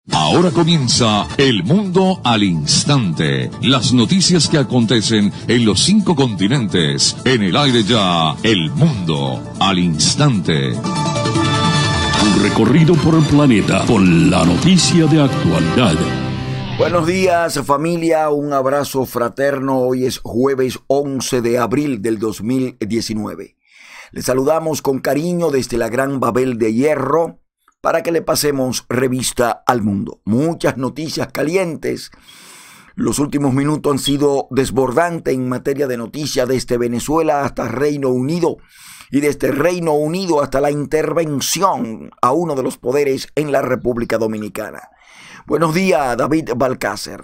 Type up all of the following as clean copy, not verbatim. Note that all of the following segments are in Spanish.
Ahora comienza El Mundo al Instante. Las noticias que acontecen en los 5 continentes. En el aire ya, El Mundo al Instante. Un recorrido por el planeta con la noticia de actualidad. Buenos días, familia. Un abrazo fraterno. Hoy es jueves 11 de abril del 2019. Les saludamos con cariño desde la Gran Babel de Hierro, para que le pasemos revista al mundo. Muchas noticias calientes. Los últimos minutos han sido desbordantes en materia de noticias, desde Venezuela hasta Reino Unido, y desde Reino Unido hasta la intervención a uno de los poderes en la República Dominicana. Buenos días, David Balcácer.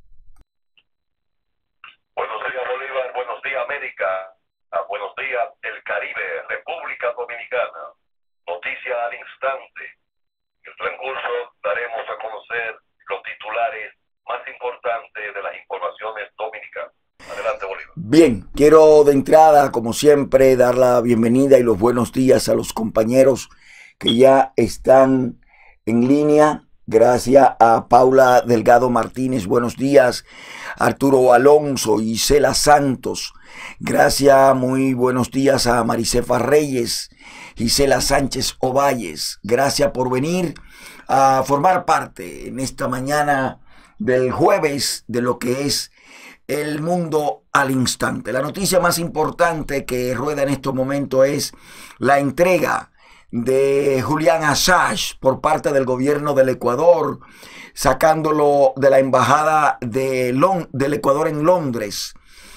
Buenos días, Bolívar. Buenos días, América. Buenos días, el Caribe, República Dominicana. Noticia al instante. En el transcurso daremos a conocer los titulares más importantes de las informaciones dominicanas. Adelante, Bolívar. Bien, quiero de entrada, como siempre, dar la bienvenida y los buenos días a los compañeros que ya están en línea. Gracias a Paula Delgado Martínez, buenos días. Arturo Alonso y Cela Santos. Gracias, muy buenos días a Maricefa Reyes. Gisela Sánchez Ovalles, gracias por venir a formar parte en esta mañana del jueves de lo que es El Mundo al Instante. La noticia más importante que rueda en estos momentos es la entrega de Julian Assange por parte del gobierno del Ecuador, sacándolo de la embajada del Ecuador en Londres.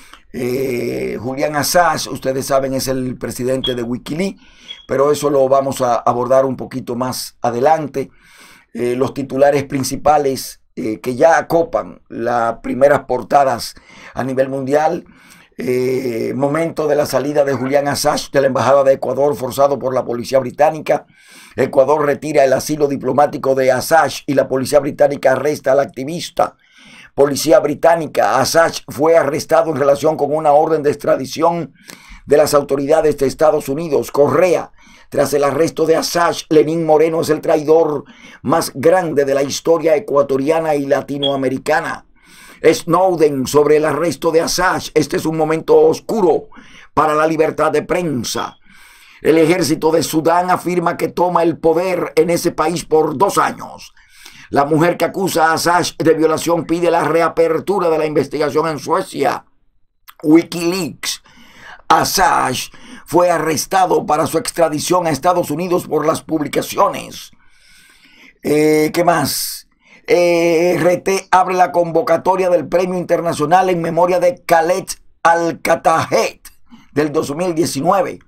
Julian Assange, ustedes saben, es el presidente de Wikileaks, pero eso lo vamos a abordar un poquito más adelante. Los titulares principales que ya acopan las primeras portadas a nivel mundial. Momento de la salida de Julian Assange de la embajada de Ecuador forzado por la policía británica. Ecuador retira el asilo diplomático de Assange y la policía británica arresta al activista. Policía británica, Assange fue arrestado en relación con una orden de extradición de las autoridades de Estados Unidos. Correa, tras el arresto de Assange, Lenín Moreno es el traidor más grande de la historia ecuatoriana y latinoamericana. Snowden, sobre el arresto de Assange, este es un momento oscuro para la libertad de prensa. El ejército de Sudán afirma que toma el poder en ese país por 2 años. La mujer que acusa a Assange de violación pide la reapertura de la investigación en Suecia. Wikileaks. Assange fue arrestado para su extradición a Estados Unidos por las publicaciones. ¿Qué más? RT abre la convocatoria del Premio Internacional en memoria de Khaled Al-Qatahed del 2019.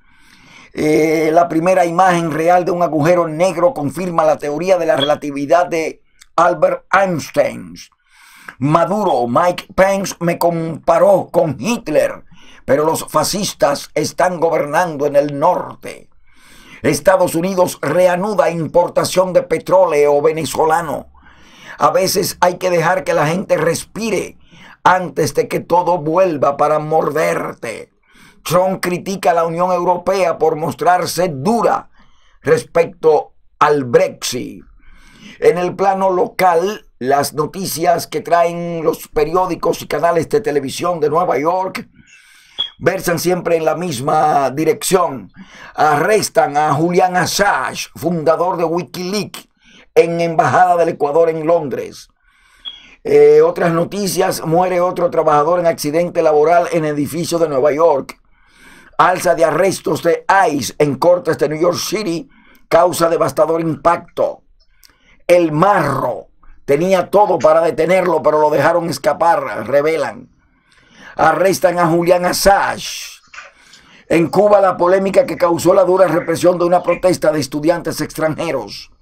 La primera imagen real de un agujero negro confirma la teoría de la relatividad de Albert Einstein. Maduro, Mike Pence me comparó con Hitler, pero los fascistas están gobernando en el norte. Estados Unidos reanuda importación de petróleo venezolano. A veces hay que dejar que la gente respire antes de que todo vuelva para morderte. Trump critica a la Unión Europea por mostrarse dura respecto al Brexit. En el plano local, las noticias que traen los periódicos y canales de televisión de Nueva York versan siempre en la misma dirección. Arrestan a Julian Assange, fundador de Wikileaks, en embajada del Ecuador en Londres. Otras noticias: muere otro trabajador en accidente laboral en edificio de Nueva York. Alza de arrestos de ICE en cortes de New York City causa devastador impacto. El Marro tenía todo para detenerlo, pero lo dejaron escapar, revelan. Arrestan a Julian Assange. En Cuba, la polémica que causó la dura represión de una protesta de estudiantes extranjeros.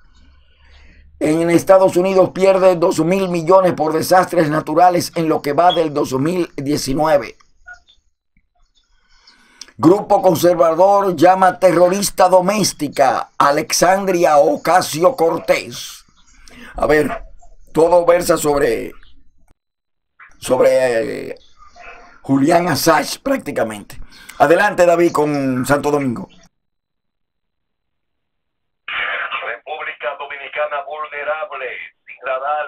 En Estados Unidos pierde 2.000 millones por desastres naturales en lo que va del 2019. Grupo conservador llama terrorista doméstica a Alexandria Ocasio-Cortez. A ver, todo versa sobre Julian Assange prácticamente. Adelante, David, con Santo Domingo. República Dominicana vulnerable, sin radar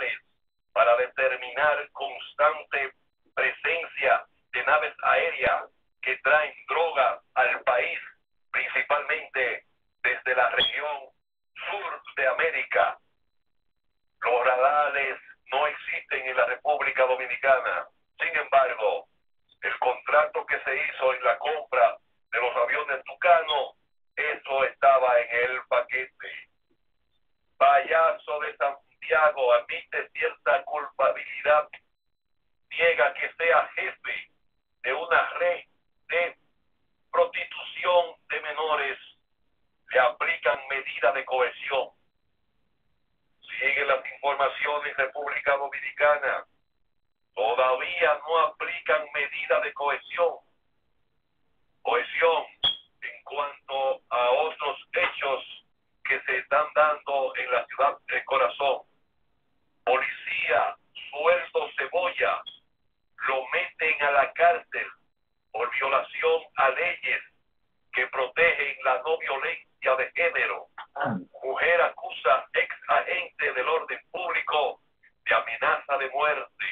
para determinar constante presencia de naves aéreas que traen droga al país, principalmente desde la región sur de América. Los radares no existen en la República Dominicana. Sin embargo, el contrato que se hizo en la compra de los aviones Tucano, eso estaba en el paquete. Payaso de Santiago admite cierta culpabilidad, niega que sea jefe de una red de prostitución de menores, le aplican medida de cohesión. Siguen las informaciones en República Dominicana, todavía no aplican medida de cohesión. Cohesión en cuanto a otros hechos que se están dando en la ciudad del corazón. Policía, sueldo cebolla, lo meten a la cárcel por violación a leyes que protegen la no violencia de género. Mujer acusa ex agente del orden público de amenaza de muerte.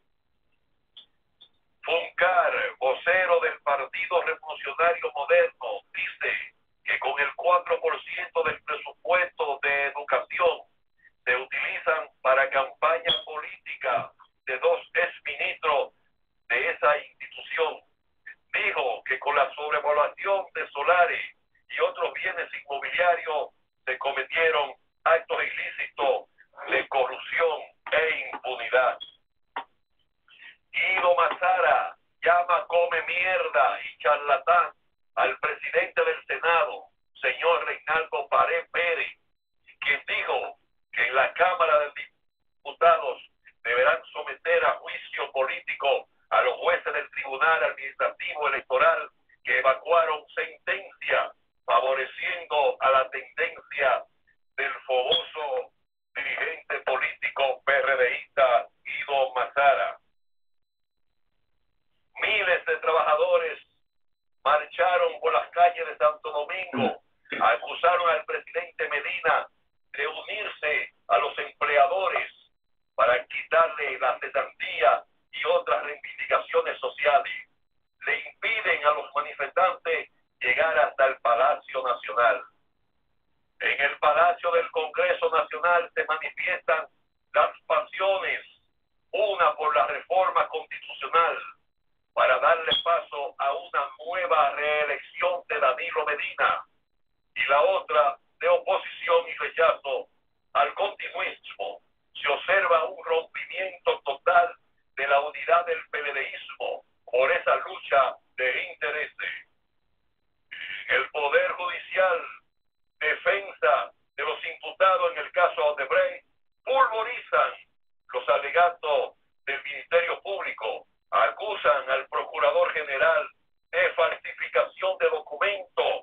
Funcar, vocero del Partido Revolucionario Moderno, dice que con el 4% del presupuesto de educación se utilizan para campaña política de dos exministros de esa institución. Dijo que con la sobrevaluación de solares y otros bienes inmobiliarios se cometieron actos ilícitos de corrupción e impunidad. Guido Mazara llama come mierda y charlatán al presidente del Senado, señor Reinaldo Pared Pérez, quien dijo que en la Cámara de Diputados deberán someter a juicio político a los jueces del Tribunal Administrativo Electoral que evacuaron sentencia favoreciendo a la tendencia del fogoso dirigente político PRDista Guido Mazara. Miles de trabajadores marcharon por las calles de Santo Domingo, acusaron al presidente Medina de unirse a los empleadores para quitarle la cesantía y otras reivindicaciones sociales. Le impiden a los manifestantes llegar hasta el Palacio Nacional. En el Palacio del Congreso Nacional se manifiestan las pasiones, una por la reforma constitucional, para darle paso a una nueva reelección de Danilo Medina, y la otra de oposición y rechazo al continuismo. Se observa un rompimiento total de la unidad del PLDismo por esa lucha de intereses. El Poder Judicial, defensa de los imputados en el caso Odebrecht, pulverizan los alegatos del Ministerio Público, acusan al Procurador General de falsificación de documentos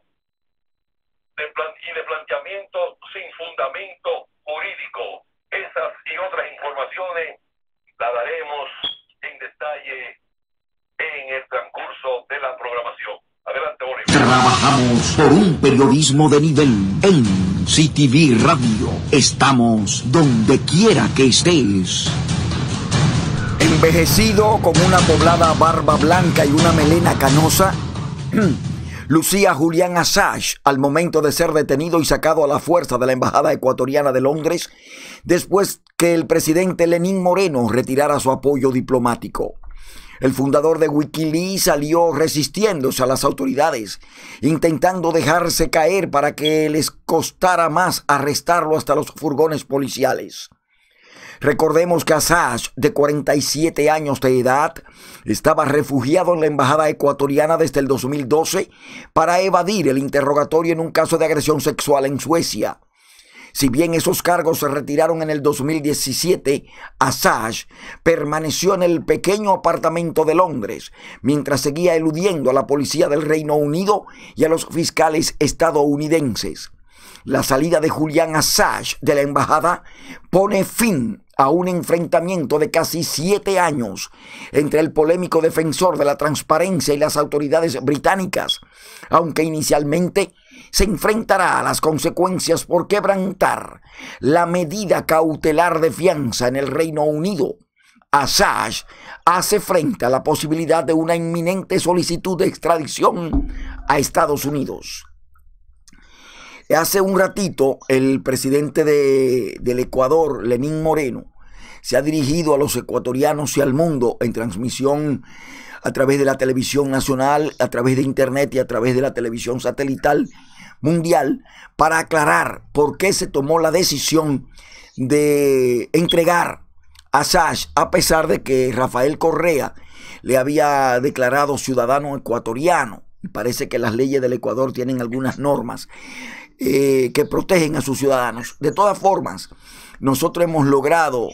y de planteamiento sin fundamento jurídico. Esas y otras informaciones las daremos en detalle en el transcurso de la programación. Adelante, Bolívar. Trabajamos por un periodismo de nivel en CTV Radio. Estamos donde quiera que estés. Envejecido con una poblada barba blanca y una melena canosa, lucía Julian Assange al momento de ser detenido y sacado a la fuerza de la Embajada Ecuatoriana de Londres después que el presidente Lenín Moreno retirara su apoyo diplomático. El fundador de Wikileaks salió resistiéndose a las autoridades, intentando dejarse caer para que les costara más arrestarlo hasta los furgones policiales. Recordemos que Assange, de 47 años de edad, estaba refugiado en la embajada ecuatoriana desde el 2012 para evadir el interrogatorio en un caso de agresión sexual en Suecia. Si bien esos cargos se retiraron en el 2017, Assange permaneció en el pequeño apartamento de Londres mientras seguía eludiendo a la policía del Reino Unido y a los fiscales estadounidenses. La salida de Julian Assange de la embajada pone fin a un enfrentamiento de casi 7 años entre el polémico defensor de la transparencia y las autoridades británicas, aunque inicialmente se enfrentará a las consecuencias por quebrantar la medida cautelar de fianza en el Reino Unido. Assange hace frente a la posibilidad de una inminente solicitud de extradición a Estados Unidos. Hace un ratito, el presidente del Ecuador, Lenín Moreno, se ha dirigido a los ecuatorianos y al mundo en transmisión a través de la televisión nacional, a través de internet y a través de la televisión satelital mundial para aclarar por qué se tomó la decisión de entregar a Assange, a pesar de que Rafael Correa le había declarado ciudadano ecuatoriano. Y parece que las leyes del Ecuador tienen algunas normas que protegen a sus ciudadanos. De todas formas, nosotros hemos logrado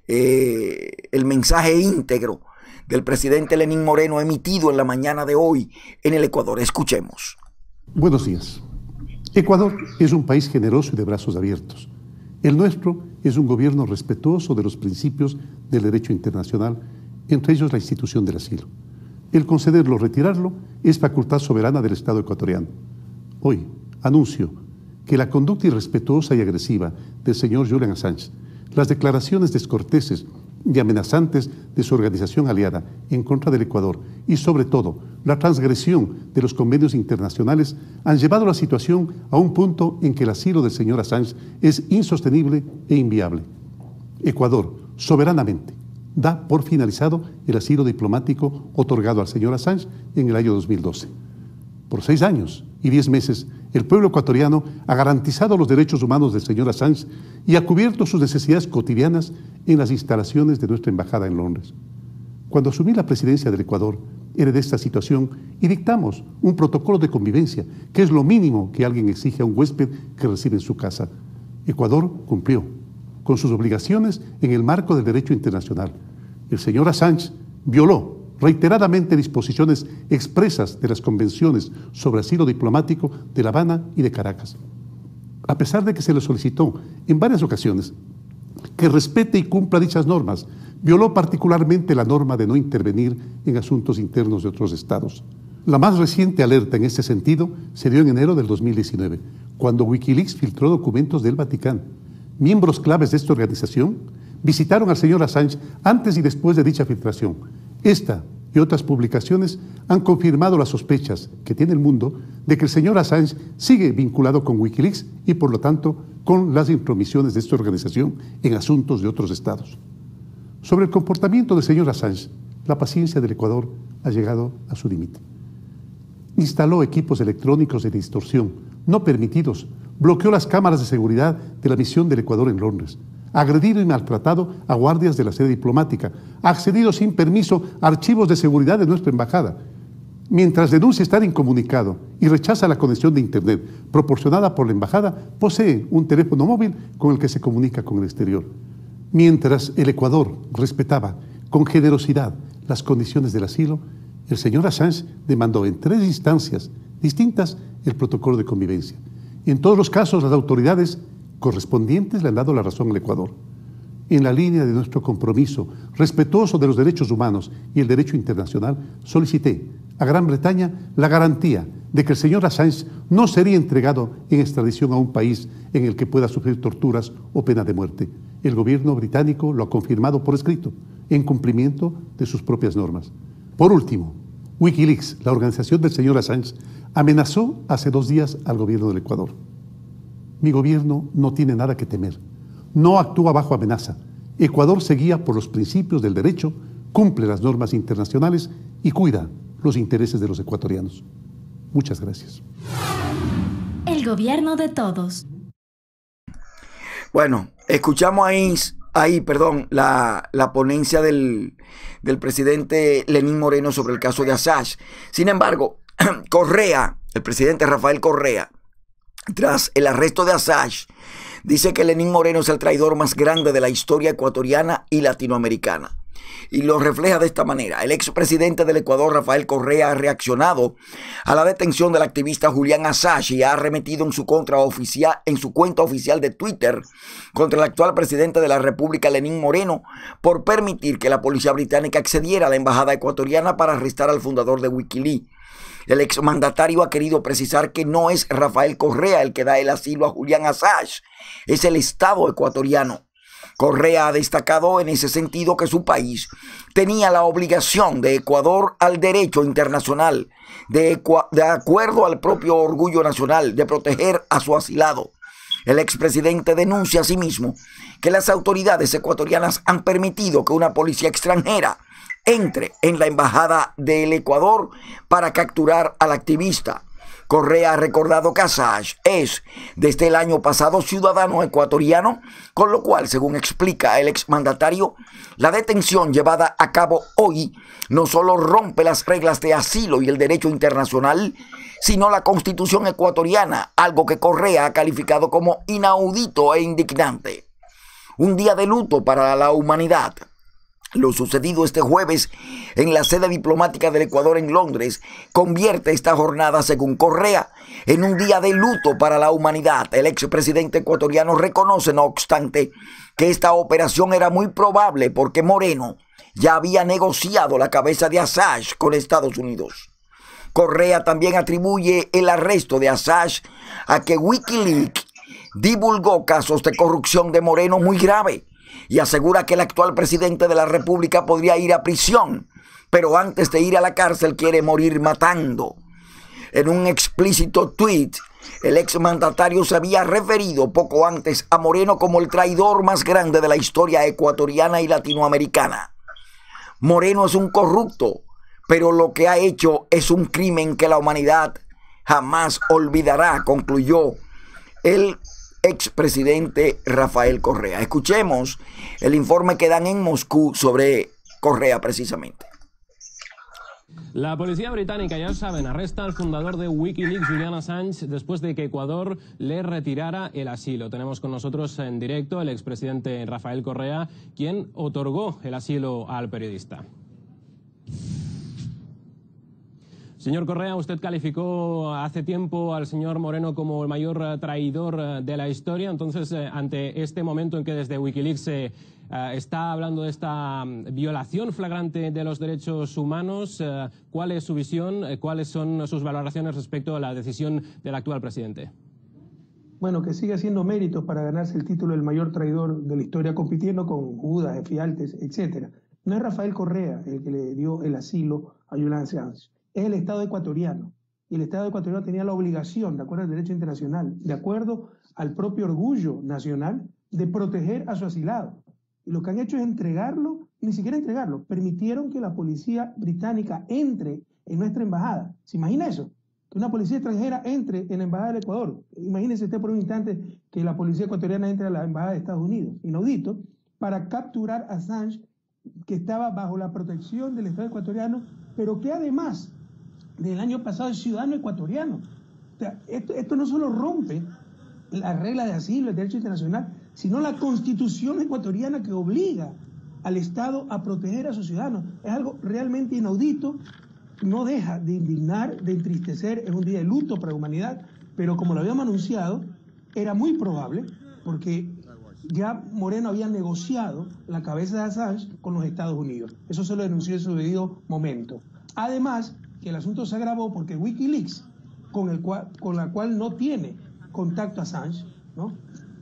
el mensaje íntegro del presidente Lenín Moreno emitido en la mañana de hoy en el Ecuador. Escuchemos. Buenos días. Ecuador es un país generoso y de brazos abiertos. El nuestro es un gobierno respetuoso de los principios del derecho internacional, entre ellos la institución del asilo. El concederlo o retirarlo es facultad soberana del Estado ecuatoriano. Hoy anuncio que la conducta irrespetuosa y agresiva del señor Julian Assange, las declaraciones descorteses y amenazantes de su organización aliada en contra del Ecuador y sobre todo la transgresión de los convenios internacionales han llevado la situación a un punto en que el asilo del señor Assange es insostenible e inviable. Ecuador, soberanamente, da por finalizado el asilo diplomático otorgado al señor Assange en el año 2012. Por 6 años y 10 meses, el pueblo ecuatoriano ha garantizado los derechos humanos del señor Assange y ha cubierto sus necesidades cotidianas en las instalaciones de nuestra embajada en Londres. Cuando asumí la presidencia del Ecuador, heredé esta situación y dictamos un protocolo de convivencia, que es lo mínimo que alguien exige a un huésped que recibe en su casa. Ecuador cumplió con sus obligaciones en el marco del derecho internacional. El señor Assange violó reiteradamente disposiciones expresas de las convenciones sobre asilo diplomático de La Habana y de Caracas. A pesar de que se le solicitó en varias ocasiones que respete y cumpla dichas normas, violó particularmente la norma de no intervenir en asuntos internos de otros estados. La más reciente alerta en este sentido se dio en enero del 2019, cuando Wikileaks filtró documentos del Vaticano. Miembros claves de esta organización visitaron al señor Assange antes y después de dicha filtración. Esta y otras publicaciones han confirmado las sospechas que tiene el mundo de que el señor Assange sigue vinculado con Wikileaks y, por lo tanto, con las intromisiones de esta organización en asuntos de otros estados. Sobre el comportamiento del señor Assange, la paciencia del Ecuador ha llegado a su límite. Instaló equipos electrónicos de distorsión no permitidos, bloqueó las cámaras de seguridad de la misión del Ecuador en Londres, ha agredido y maltratado a guardias de la sede diplomática, ha accedido sin permiso a archivos de seguridad de nuestra embajada. Mientras denuncia estar incomunicado y rechaza la conexión de Internet proporcionada por la embajada, posee un teléfono móvil con el que se comunica con el exterior. Mientras el Ecuador respetaba con generosidad las condiciones del asilo, el señor Assange demandó en 3 instancias distintas el protocolo de convivencia. En todos los casos, las autoridades correspondientes le han dado la razón al Ecuador. En la línea de nuestro compromiso respetuoso de los derechos humanos y el derecho internacional, solicité a Gran Bretaña la garantía de que el señor Assange no sería entregado en extradición a un país en el que pueda sufrir torturas o pena de muerte. El gobierno británico lo ha confirmado por escrito, en cumplimiento de sus propias normas. Por último, Wikileaks, la organización del señor Assange, amenazó hace 2 días al gobierno del Ecuador. Mi gobierno no tiene nada que temer, no actúa bajo amenaza. Ecuador se guía por los principios del derecho, cumple las normas internacionales y cuida los intereses de los ecuatorianos. Muchas gracias. El gobierno de todos. Bueno, escuchamos la ponencia del presidente Lenín Moreno sobre el caso de Assange. Sin embargo, Correa, el presidente Rafael Correa, tras el arresto de Assange, dice que Lenín Moreno es el traidor más grande de la historia ecuatoriana y latinoamericana. y lo refleja de esta manera. El expresidente del Ecuador, Rafael Correa, ha reaccionado a la detención del activista Julian Assange y ha arremetido en su cuenta oficial de Twitter contra el actual presidente de la República, Lenín Moreno, por permitir que la policía británica accediera a la embajada ecuatoriana para arrestar al fundador de Wikileaks. El exmandatario ha querido precisar que no es Rafael Correa el que da el asilo a Julian Assange, es el Estado ecuatoriano. Correa ha destacado en ese sentido que su país tenía la obligación de Ecuador al derecho internacional, de acuerdo al propio orgullo nacional, de proteger a su asilado. El expresidente denuncia asimismo que las autoridades ecuatorianas han permitido que una policía extranjera entre en la embajada del Ecuador para capturar al activista. Correa ha recordado que Assange es desde el año pasado ciudadano ecuatoriano, con lo cual, según explica el exmandatario, la detención llevada a cabo hoy no solo rompe las reglas de asilo y el derecho internacional, sino la Constitución ecuatoriana, algo que Correa ha calificado como inaudito e indignante. Un día de luto para la humanidad. Lo sucedido este jueves en la sede diplomática del Ecuador en Londres convierte esta jornada, según Correa, en un día de luto para la humanidad. El expresidente ecuatoriano reconoce, no obstante, que esta operación era muy probable porque Moreno ya había negociado la cabeza de Assange con Estados Unidos. Correa también atribuye el arresto de Assange a que Wikileaks divulgó casos de corrupción de Moreno muy grave, y asegura que el actual presidente de la República podría ir a prisión, pero antes de ir a la cárcel quiere morir matando. En un explícito tuit, el exmandatario se había referido poco antes a Moreno como el traidor más grande de la historia ecuatoriana y latinoamericana. Moreno es un corrupto, pero lo que ha hecho es un crimen que la humanidad jamás olvidará, concluyó el expresidente Rafael Correa. Escuchemos el informe que dan en Moscú sobre Correa precisamente. La policía británica, ya saben, arresta al fundador de Wikileaks, Julian Assange, después de que Ecuador le retirara el asilo. Tenemos con nosotros en directo el expresidente Rafael Correa, quien otorgó el asilo al periodista. Señor Correa, usted calificó hace tiempo al señor Moreno como el mayor traidor de la historia. Entonces, ante este momento en que desde Wikileaks se está hablando de esta violación flagrante de los derechos humanos, ¿cuál es su visión? ¿Cuáles son sus valoraciones respecto a la decisión del actual presidente? Bueno, que sigue haciendo méritos para ganarse el título del mayor traidor de la historia, compitiendo con Judas, Efialtes, etc. No es Rafael Correa el que le dio el asilo a Julian Assange. Es el Estado ecuatoriano. Y el Estado ecuatoriano tenía la obligación, de acuerdo al derecho internacional, de acuerdo al propio orgullo nacional, de proteger a su asilado. Y lo que han hecho es entregarlo, ni siquiera entregarlo, permitieron que la policía británica entre en nuestra embajada. ¿Se imagina eso? Que una policía extranjera entre en la embajada del Ecuador. Imagínense usted por un instante que la policía ecuatoriana entre a la embajada de Estados Unidos, inaudito, para capturar a Assange, que estaba bajo la protección del Estado ecuatoriano, pero que además del año pasado es ciudadano ecuatoriano. O sea, esto no solo rompe las reglas de asilo, el derecho internacional, sino la Constitución ecuatoriana que obliga al Estado a proteger a sus ciudadanos. Es algo realmente inaudito, no deja de indignar, de entristecer, es un día de luto para la humanidad, pero como lo habíamos anunciado, era muy probable, porque ya Moreno había negociado la cabeza de Assange con los Estados Unidos. Eso se lo denunció en su debido momento. Además, que el asunto se agravó porque Wikileaks, con la cual no tiene contacto Assange, ¿no?,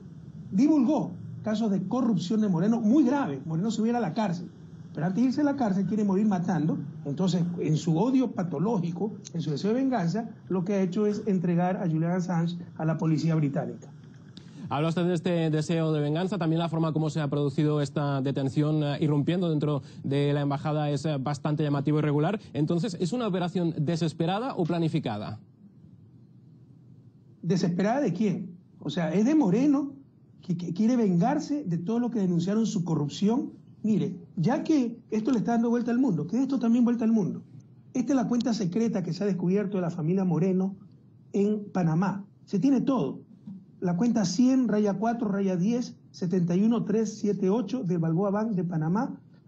divulgó casos de corrupción de Moreno muy graves. Moreno se hubiera a la cárcel, pero antes de irse a la cárcel quiere morir matando. Entonces, en su odio patológico, en su deseo de venganza, lo que ha hecho es entregar a Julian Assange a la policía británica. Habla usted de este deseo de venganza, también la forma como se ha producido esta detención irrumpiendo dentro de la embajada es bastante llamativo y irregular. Entonces, ¿es una operación desesperada o planificada? ¿Desesperada de quién? O sea, es de Moreno, que quiere vengarse de todo lo que denunciaron su corrupción. Mire, ya que esto le está dando vuelta al mundo, que esto también vuelta al mundo. Esta es la cuenta secreta que se ha descubierto de la familia Moreno en Panamá. Se tiene todo. La cuenta 100-4-10-71378 del Balboa Bank de Panamá.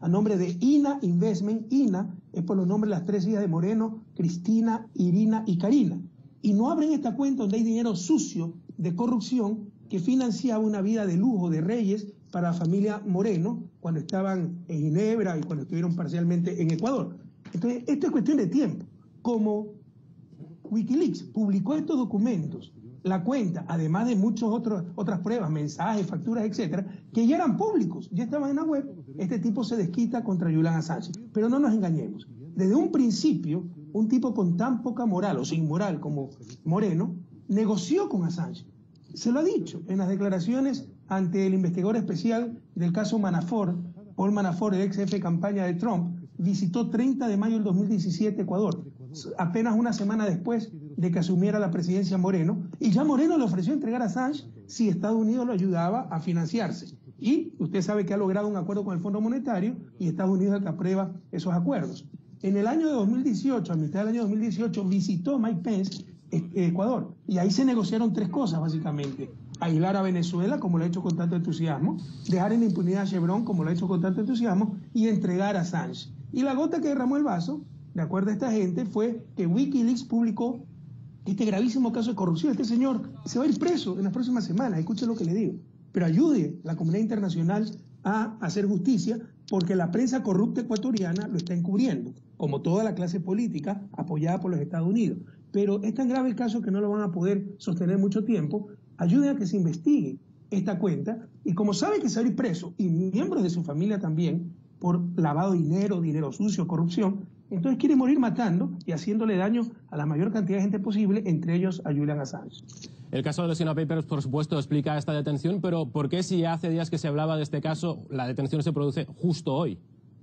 a nombre de INA Investment. INA es por los nombres de las 3 hijas de Moreno, Cristina, Irina y Karina. Y no abren esta cuenta donde hay dinero sucio de corrupción que financiaba una vida de lujo de reyes para la familia Moreno cuando estaban en Ginebra y cuando estuvieron parcialmente en Ecuador. Entonces, esto es cuestión de tiempo. Como Wikileaks publicó estos documentos, la cuenta, además de muchas otras pruebas, mensajes, facturas, etcétera, que ya eran públicos, ya estaban en la web, este tipo se desquita contra Julian Assange. Pero no nos engañemos. Desde un principio, un tipo con tan poca moral o sin moral como Moreno negoció con Assange. Se lo ha dicho en las declaraciones ante el investigador especial del caso Manafort, Paul Manafort, el ex jefe de campaña de Trump, visitó 30 de mayo del 2017 Ecuador, apenas una semana después de que asumiera la presidencia Moreno, y ya Moreno le ofreció entregar a Assange si Estados Unidos lo ayudaba a financiarse. Y usted sabe que ha logrado un acuerdo con el Fondo Monetario y Estados Unidos es el que aprueba esos acuerdos. En el año de 2018, a mitad del año 2018, visitó Mike Pence Ecuador, y ahí se negociaron 3 cosas básicamente: aislar a Venezuela, como lo ha hecho con tanto entusiasmo, dejar en la impunidad a Chevron, como lo ha hecho con tanto entusiasmo, y entregar a Assange. Y la gota que derramó el vaso, de acuerdo a esta gente, fue que Wikileaks publicó este gravísimo caso de corrupción. Este señor se va a ir preso en las próximas semanas, escuche lo que le digo, pero ayude a la comunidad internacional a hacer justicia, porque la prensa corrupta ecuatoriana lo está encubriendo, como toda la clase política apoyada por los Estados Unidos. Pero es tan grave el caso que no lo van a poder sostener mucho tiempo. Ayuden a que se investigue esta cuenta, y como sabe que se va a ir preso, y miembros de su familia también, por lavado de dinero, dinero sucio, corrupción, entonces quiere morir matando y haciéndole daño a la mayor cantidad de gente posible, entre ellos a Julian Assange. El caso de los Panama Papers, por supuesto, explica esta detención, pero ¿por qué, si hace días que se hablaba de este caso, la detención se produce justo hoy?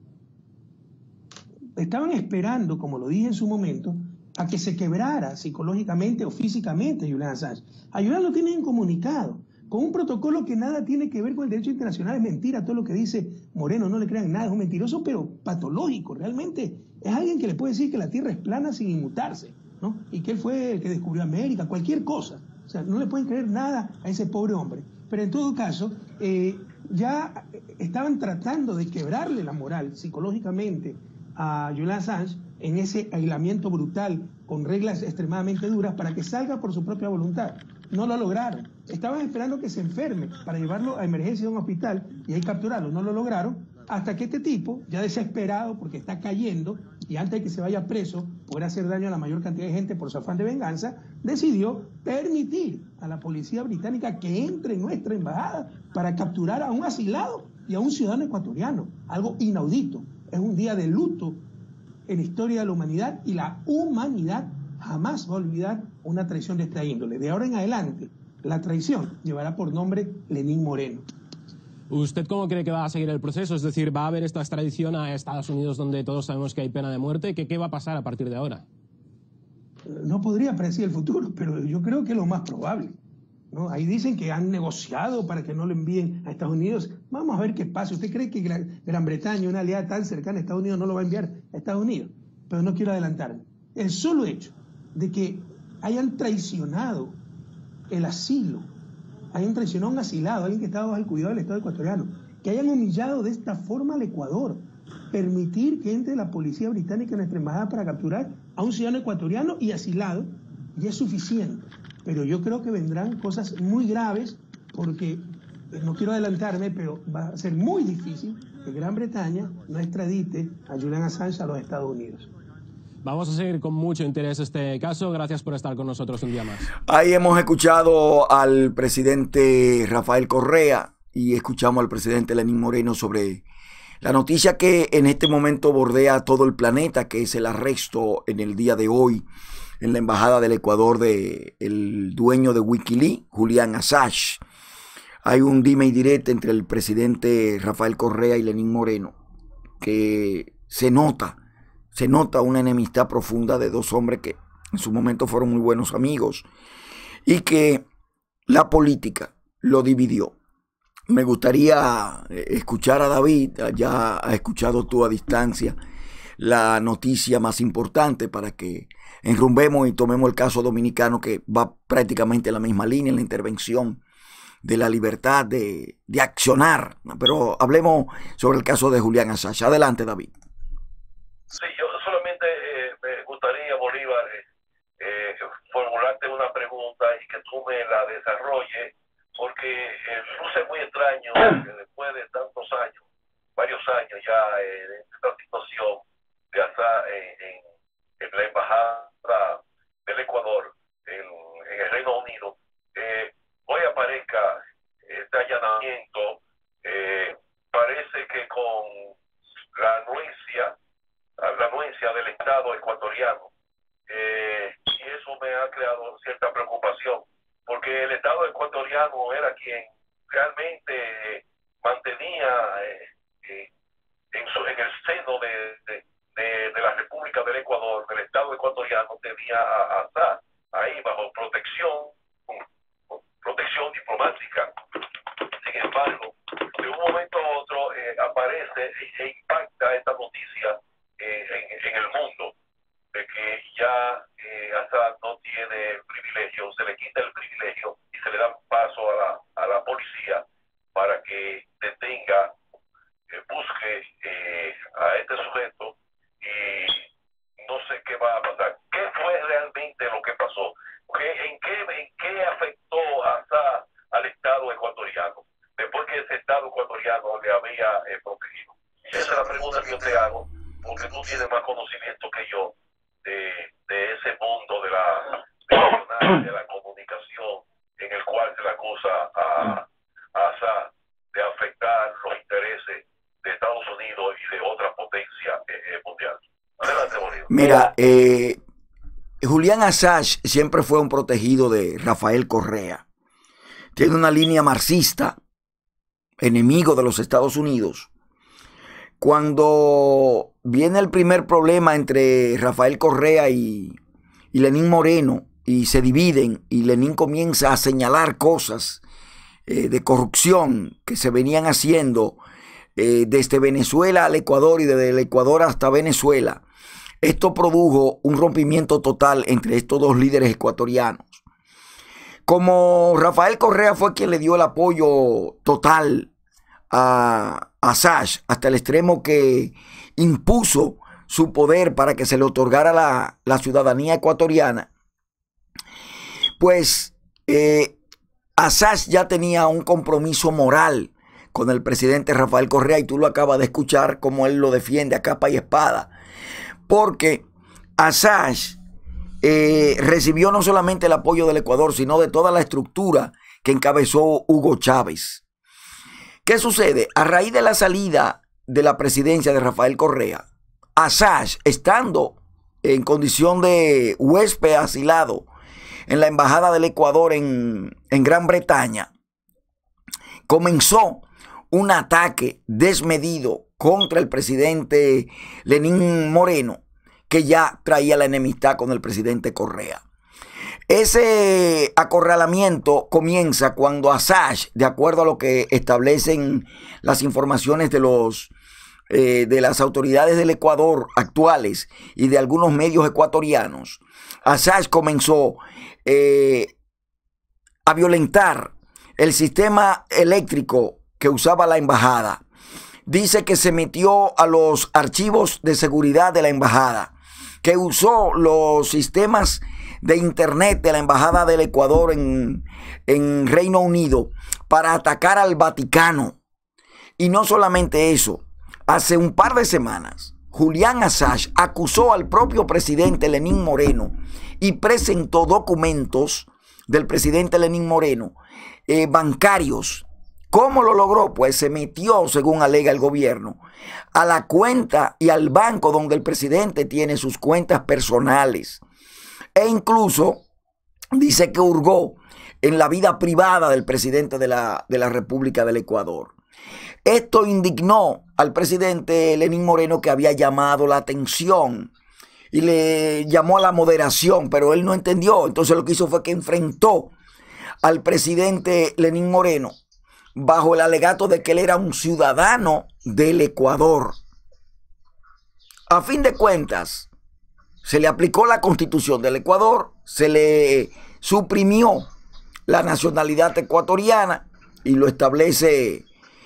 Estaban esperando, como lo dije en su momento, a que se quebrara psicológicamente o físicamente Julian Assange. A Julian lo tienen incomunicado, con un protocolo que nada tiene que ver con el derecho internacional. Es mentira todo lo que dice Moreno, no le crean nada, es un mentiroso pero patológico. Realmente es alguien que le puede decir que la Tierra es plana sin inmutarse, ¿no? Y que él fue el que descubrió América, cualquier cosa. O sea, no le pueden creer nada a ese pobre hombre. Pero en todo caso, ya estaban tratando de quebrarle la moral psicológicamente a Julian Assange en ese aislamiento brutal, con reglas extremadamente duras, para que salga por su propia voluntad. No lo lograron. Estaban esperando que se enferme para llevarlo a emergencia de un hospital y ahí capturarlo. No lo lograron, hasta que este tipo, ya desesperado porque está cayendo, y antes de que se vaya preso, poder hacer daño a la mayor cantidad de gente por su afán de venganza, decidió permitir a la policía británica que entre en nuestra embajada para capturar a un asilado y a un ciudadano ecuatoriano. Algo inaudito. Es un día de luto en la historia de la humanidad, y la humanidad jamás va a olvidar una traición de esta índole. De ahora en adelante, la traición llevará por nombre Lenín Moreno. ¿Usted cómo cree que va a seguir el proceso? Es decir, ¿va a haber esta extradición a Estados Unidos, donde todos sabemos que hay pena de muerte? ¿Qué va a pasar a partir de ahora? No podría predecir el futuro, pero yo creo que es lo más probable, ¿no? Ahí dicen que han negociado para que no lo envíen a Estados Unidos. Vamos a ver qué pasa. ¿Usted cree que Gran Bretaña, una aliada tan cercana a Estados Unidos, no lo va a enviar a Estados Unidos? Pero no quiero adelantarme. El solo hecho de que hayan traicionado el asilo, hayan traicionado a un asilado, alguien que estaba bajo el cuidado del Estado ecuatoriano, que hayan humillado de esta forma al Ecuador, permitir que entre la policía británica en nuestra embajada para capturar a un ciudadano ecuatoriano y asilado, ya es suficiente. Pero yo creo que vendrán cosas muy graves, porque no quiero adelantarme, pero va a ser muy difícil que Gran Bretaña no extradite a Julian Assange a los Estados Unidos. Vamos a seguir con mucho interés este caso. Gracias por estar con nosotros un día más. Ahí hemos escuchado al presidente Rafael Correa y escuchamos al presidente Lenín Moreno sobre la noticia que en este momento bordea todo el planeta, que es el arresto en el día de hoy en la embajada del Ecuador del dueño de Wikileaks, Julian Assange. Hay un dime y direte entre el presidente Rafael Correa y Lenín Moreno, que se nota una enemistad profunda de dos hombres que en su momento fueron muy buenos amigos, y que la política lo dividió. Me gustaría escuchar a David. Ya has escuchado tú a distancia la noticia más importante, para que enrumbemos y tomemos el caso dominicano, que va prácticamente en la misma línea, en la intervención de la libertad de accionar. Pero hablemos sobre el caso de Julian Assange. Adelante, David. Sí, yo solamente me gustaría, Bolívar, formularte una pregunta y que tú me la desarrolles, porque luce muy extraño que después de tantos años, varios años ya de esta situación de hasta en la embajada del Ecuador en el Reino Unido, hoy aparezca este allanamiento. Parece que con la anuencia del Estado ecuatoriano, y eso me ha creado cierta preocupación, porque el Estado ecuatoriano era quien realmente mantenía en el seno de la República del Ecuador, del Estado ecuatoriano, tenía a Assad ahí bajo protección diplomática. Sin embargo, de un momento a otro aparece e impacta esta noticia en el mundo, de que ya Assad no tiene privilegio, se le quita el privilegio y se le da paso a la policía para que detenga, busque a este sujeto, y no sé qué va a pasar. ¿Qué fue realmente lo que pasó? ¿En qué afectó a Assad al Estado ecuatoriano después que ese Estado ecuatoriano le había protegido? Esa es la pregunta que yo te hago, porque tú tienes más conocimiento que yo de ese mundo de la comunicación, en el cual se le acusa a Assad de afectar los intereses de Estados Unidos y de otra potencia mundial. Adelante, Bolívar. Mira, Julian Assange siempre fue un protegido de Rafael Correa. Tiene una línea marxista, enemigo de los Estados Unidos. Cuando viene el primer problema entre Rafael Correa y Lenín Moreno, y se dividen, y Lenín comienza a señalar cosas de corrupción que se venían haciendo desde Venezuela al Ecuador y desde el Ecuador hasta Venezuela, esto produjo un rompimiento total entre estos dos líderes ecuatorianos. Como Rafael Correa fue quien le dio el apoyo total a Assange hasta el extremo que impuso su poder para que se le otorgara la ciudadanía ecuatoriana, pues Assange ya tenía un compromiso moral con el presidente Rafael Correa, y tú lo acabas de escuchar como él lo defiende a capa y espada, porque Assange recibió no solamente el apoyo del Ecuador, sino de toda la estructura que encabezó Hugo Chávez. ¿Qué sucede? A raíz de la salida de la presidencia de Rafael Correa, Assange, estando en condición de huésped asilado en la embajada del Ecuador en Gran Bretaña, comenzó un ataque desmedido contra el presidente Lenín Moreno, que ya traía la enemistad con el presidente Correa. Ese acorralamiento comienza cuando Assange, de acuerdo a lo que establecen las informaciones de las autoridades del Ecuador actuales y de algunos medios ecuatorianos, Assange comenzó a violentar el sistema eléctrico que usaba la embajada. Dice que se metió a los archivos de seguridad de la embajada, que usó los sistemas de internet de la embajada del Ecuador en Reino Unido para atacar al Vaticano. Y no solamente eso, hace un par de semanas Julian Assange acusó al propio presidente Lenín Moreno y presentó documentos del presidente Lenín Moreno bancarios. ¿Cómo lo logró? Pues se metió, según alega el gobierno, a la cuenta y al banco donde el presidente tiene sus cuentas personales. E incluso dice que hurgó en la vida privada del presidente de la República del Ecuador. Esto indignó al presidente Lenín Moreno, que había llamado la atención y le llamó a la moderación, pero él no entendió. Entonces lo que hizo fue que enfrentó al presidente Lenín Moreno bajo el alegato de que él era un ciudadano del Ecuador. A fin de cuentas, se le aplicó la Constitución del Ecuador, se le suprimió la nacionalidad ecuatoriana y lo establece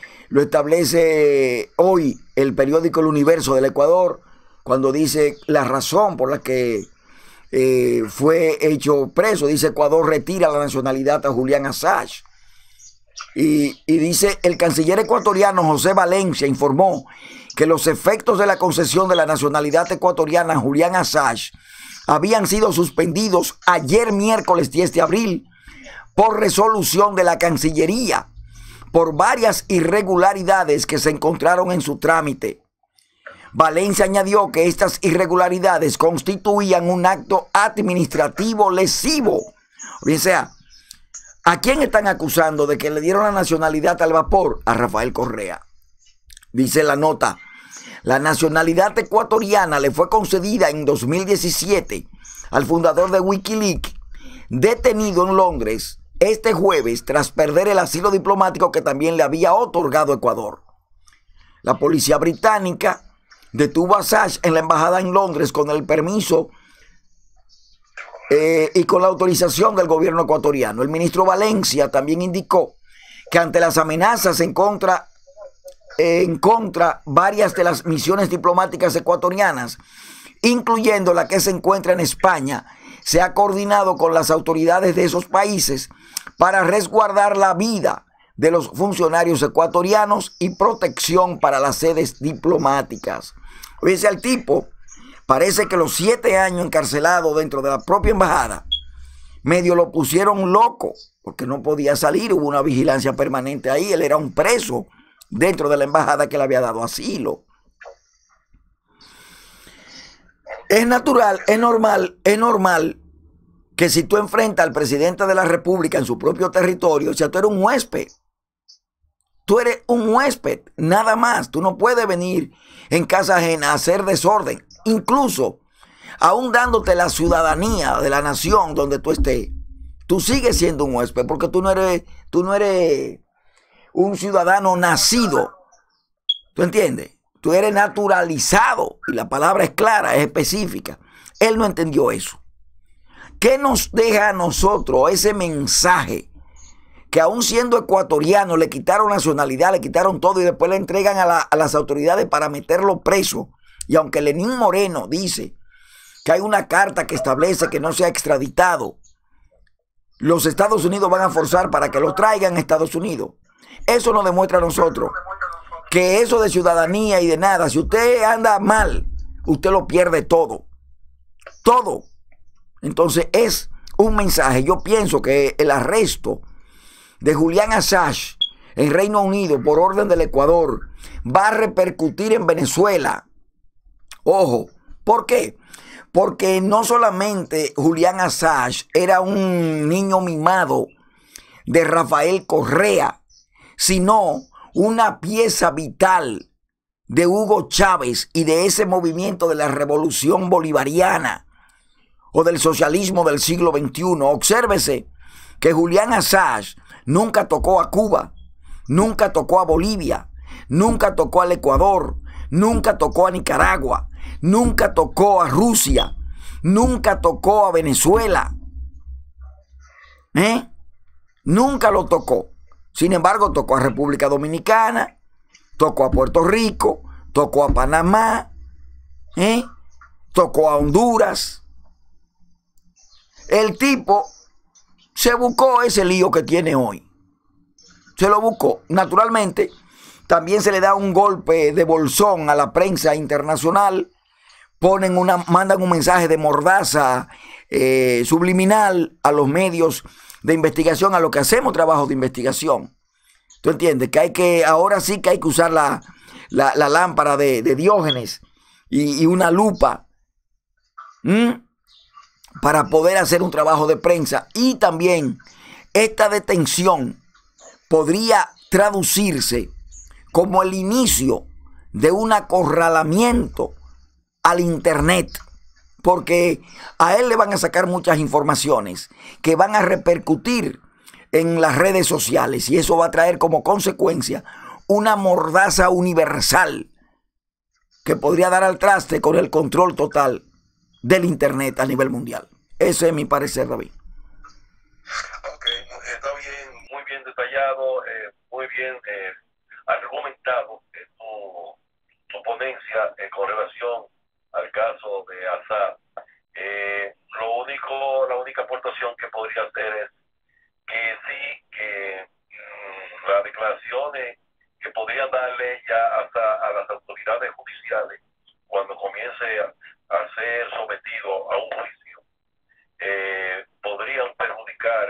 hoy el periódico El Universo del Ecuador, cuando dice la razón por la que fue hecho preso. Dice: Ecuador retira la nacionalidad a Julian Assange. Y dice: el canciller ecuatoriano José Valencia informó que los efectos de la concesión de la nacionalidad ecuatoriana a Julian Assange habían sido suspendidos ayer miércoles 10 de abril por resolución de la Cancillería por varias irregularidades que se encontraron en su trámite. Valencia añadió que estas irregularidades constituían un acto administrativo lesivo. O sea, ¿a quién están acusando de que le dieron la nacionalidad al vapor? A Rafael Correa. Dice la nota: la nacionalidad ecuatoriana le fue concedida en 2017 al fundador de Wikileaks, detenido en Londres este jueves tras perder el asilo diplomático que también le había otorgado Ecuador. La policía británica detuvo a Assange en la embajada en Londres con el permiso y con la autorización del gobierno ecuatoriano. El ministro Valencia también indicó que ante las amenazas en contra varias de las misiones diplomáticas ecuatorianas, incluyendo la que se encuentra en España, se ha coordinado con las autoridades de esos países para resguardar la vida de los funcionarios ecuatorianos y protección para las sedes diplomáticas. Oye, al tipo parece que los 7 años encarcelado dentro de la propia embajada medio lo pusieron loco porque no podía salir. Hubo una vigilancia permanente ahí. Él era un preso dentro de la embajada que le había dado asilo. Es natural, es normal que si tú enfrentas al presidente de la República en su propio territorio, o sea, tú eres un huésped. Tú eres un huésped, nada más. Tú no puedes venir en casa ajena a hacer desorden. Incluso, aún dándote la ciudadanía de la nación donde tú estés, tú sigues siendo un huésped porque tú no eres un ciudadano nacido. ¿Tú entiendes? Tú eres naturalizado. Y la palabra es clara, es específica. Él no entendió eso. ¿Qué nos deja a nosotros ese mensaje? Que aún siendo ecuatoriano le quitaron nacionalidad, le quitaron todo y después le entregan a las autoridades para meterlo preso. Y aunque Lenín Moreno dice que hay una carta que establece que no sea extraditado, los Estados Unidos van a forzar para que lo traigan a Estados Unidos. Eso nos demuestra a nosotros que eso de ciudadanía y de nada, si usted anda mal, usted lo pierde todo. Todo. Entonces es un mensaje. Yo pienso que el arresto de Julian Assange en Reino Unido por orden del Ecuador va a repercutir en Venezuela. Ojo, ¿por qué? Porque no solamente Julian Assange era un niño mimado de Rafael Correa, sino una pieza vital de Hugo Chávez y de ese movimiento de la revolución bolivariana o del socialismo del siglo XXI. Obsérvese que Julian Assange nunca tocó a Cuba, nunca tocó a Bolivia, nunca tocó al Ecuador, nunca tocó a Nicaragua, nunca tocó a Rusia, nunca tocó a Venezuela. Nunca lo tocó. Sin embargo, tocó a República Dominicana, tocó a Puerto Rico, tocó a Panamá, tocó a Honduras. El tipo se buscó ese lío que tiene hoy. Se lo buscó. Naturalmente, también se le da un golpe de bolsón a la prensa internacional. Mandan un mensaje de mordaza subliminal a los medios de investigación, a los que hacemos trabajo de investigación. ¿Tú entiendes? Que ahora sí que hay que usar la lámpara de Diógenes y una lupa para poder hacer un trabajo de prensa. Y también esta detención podría traducirse como el inicio de un acorralamiento al Internet, porque a él le van a sacar muchas informaciones que van a repercutir en las redes sociales, y eso va a traer como consecuencia una mordaza universal que podría dar al traste con el control total del Internet a nivel mundial. Ese es mi parecer, David. Ok, está bien, muy bien detallado. muy bien argumentado tu ponencia con relación al caso de Assad. La única aportación que podría hacer es que sí, que las declaraciones que podrían darle ya hasta a las autoridades judiciales cuando comience a ser sometido a un juicio, podrían perjudicar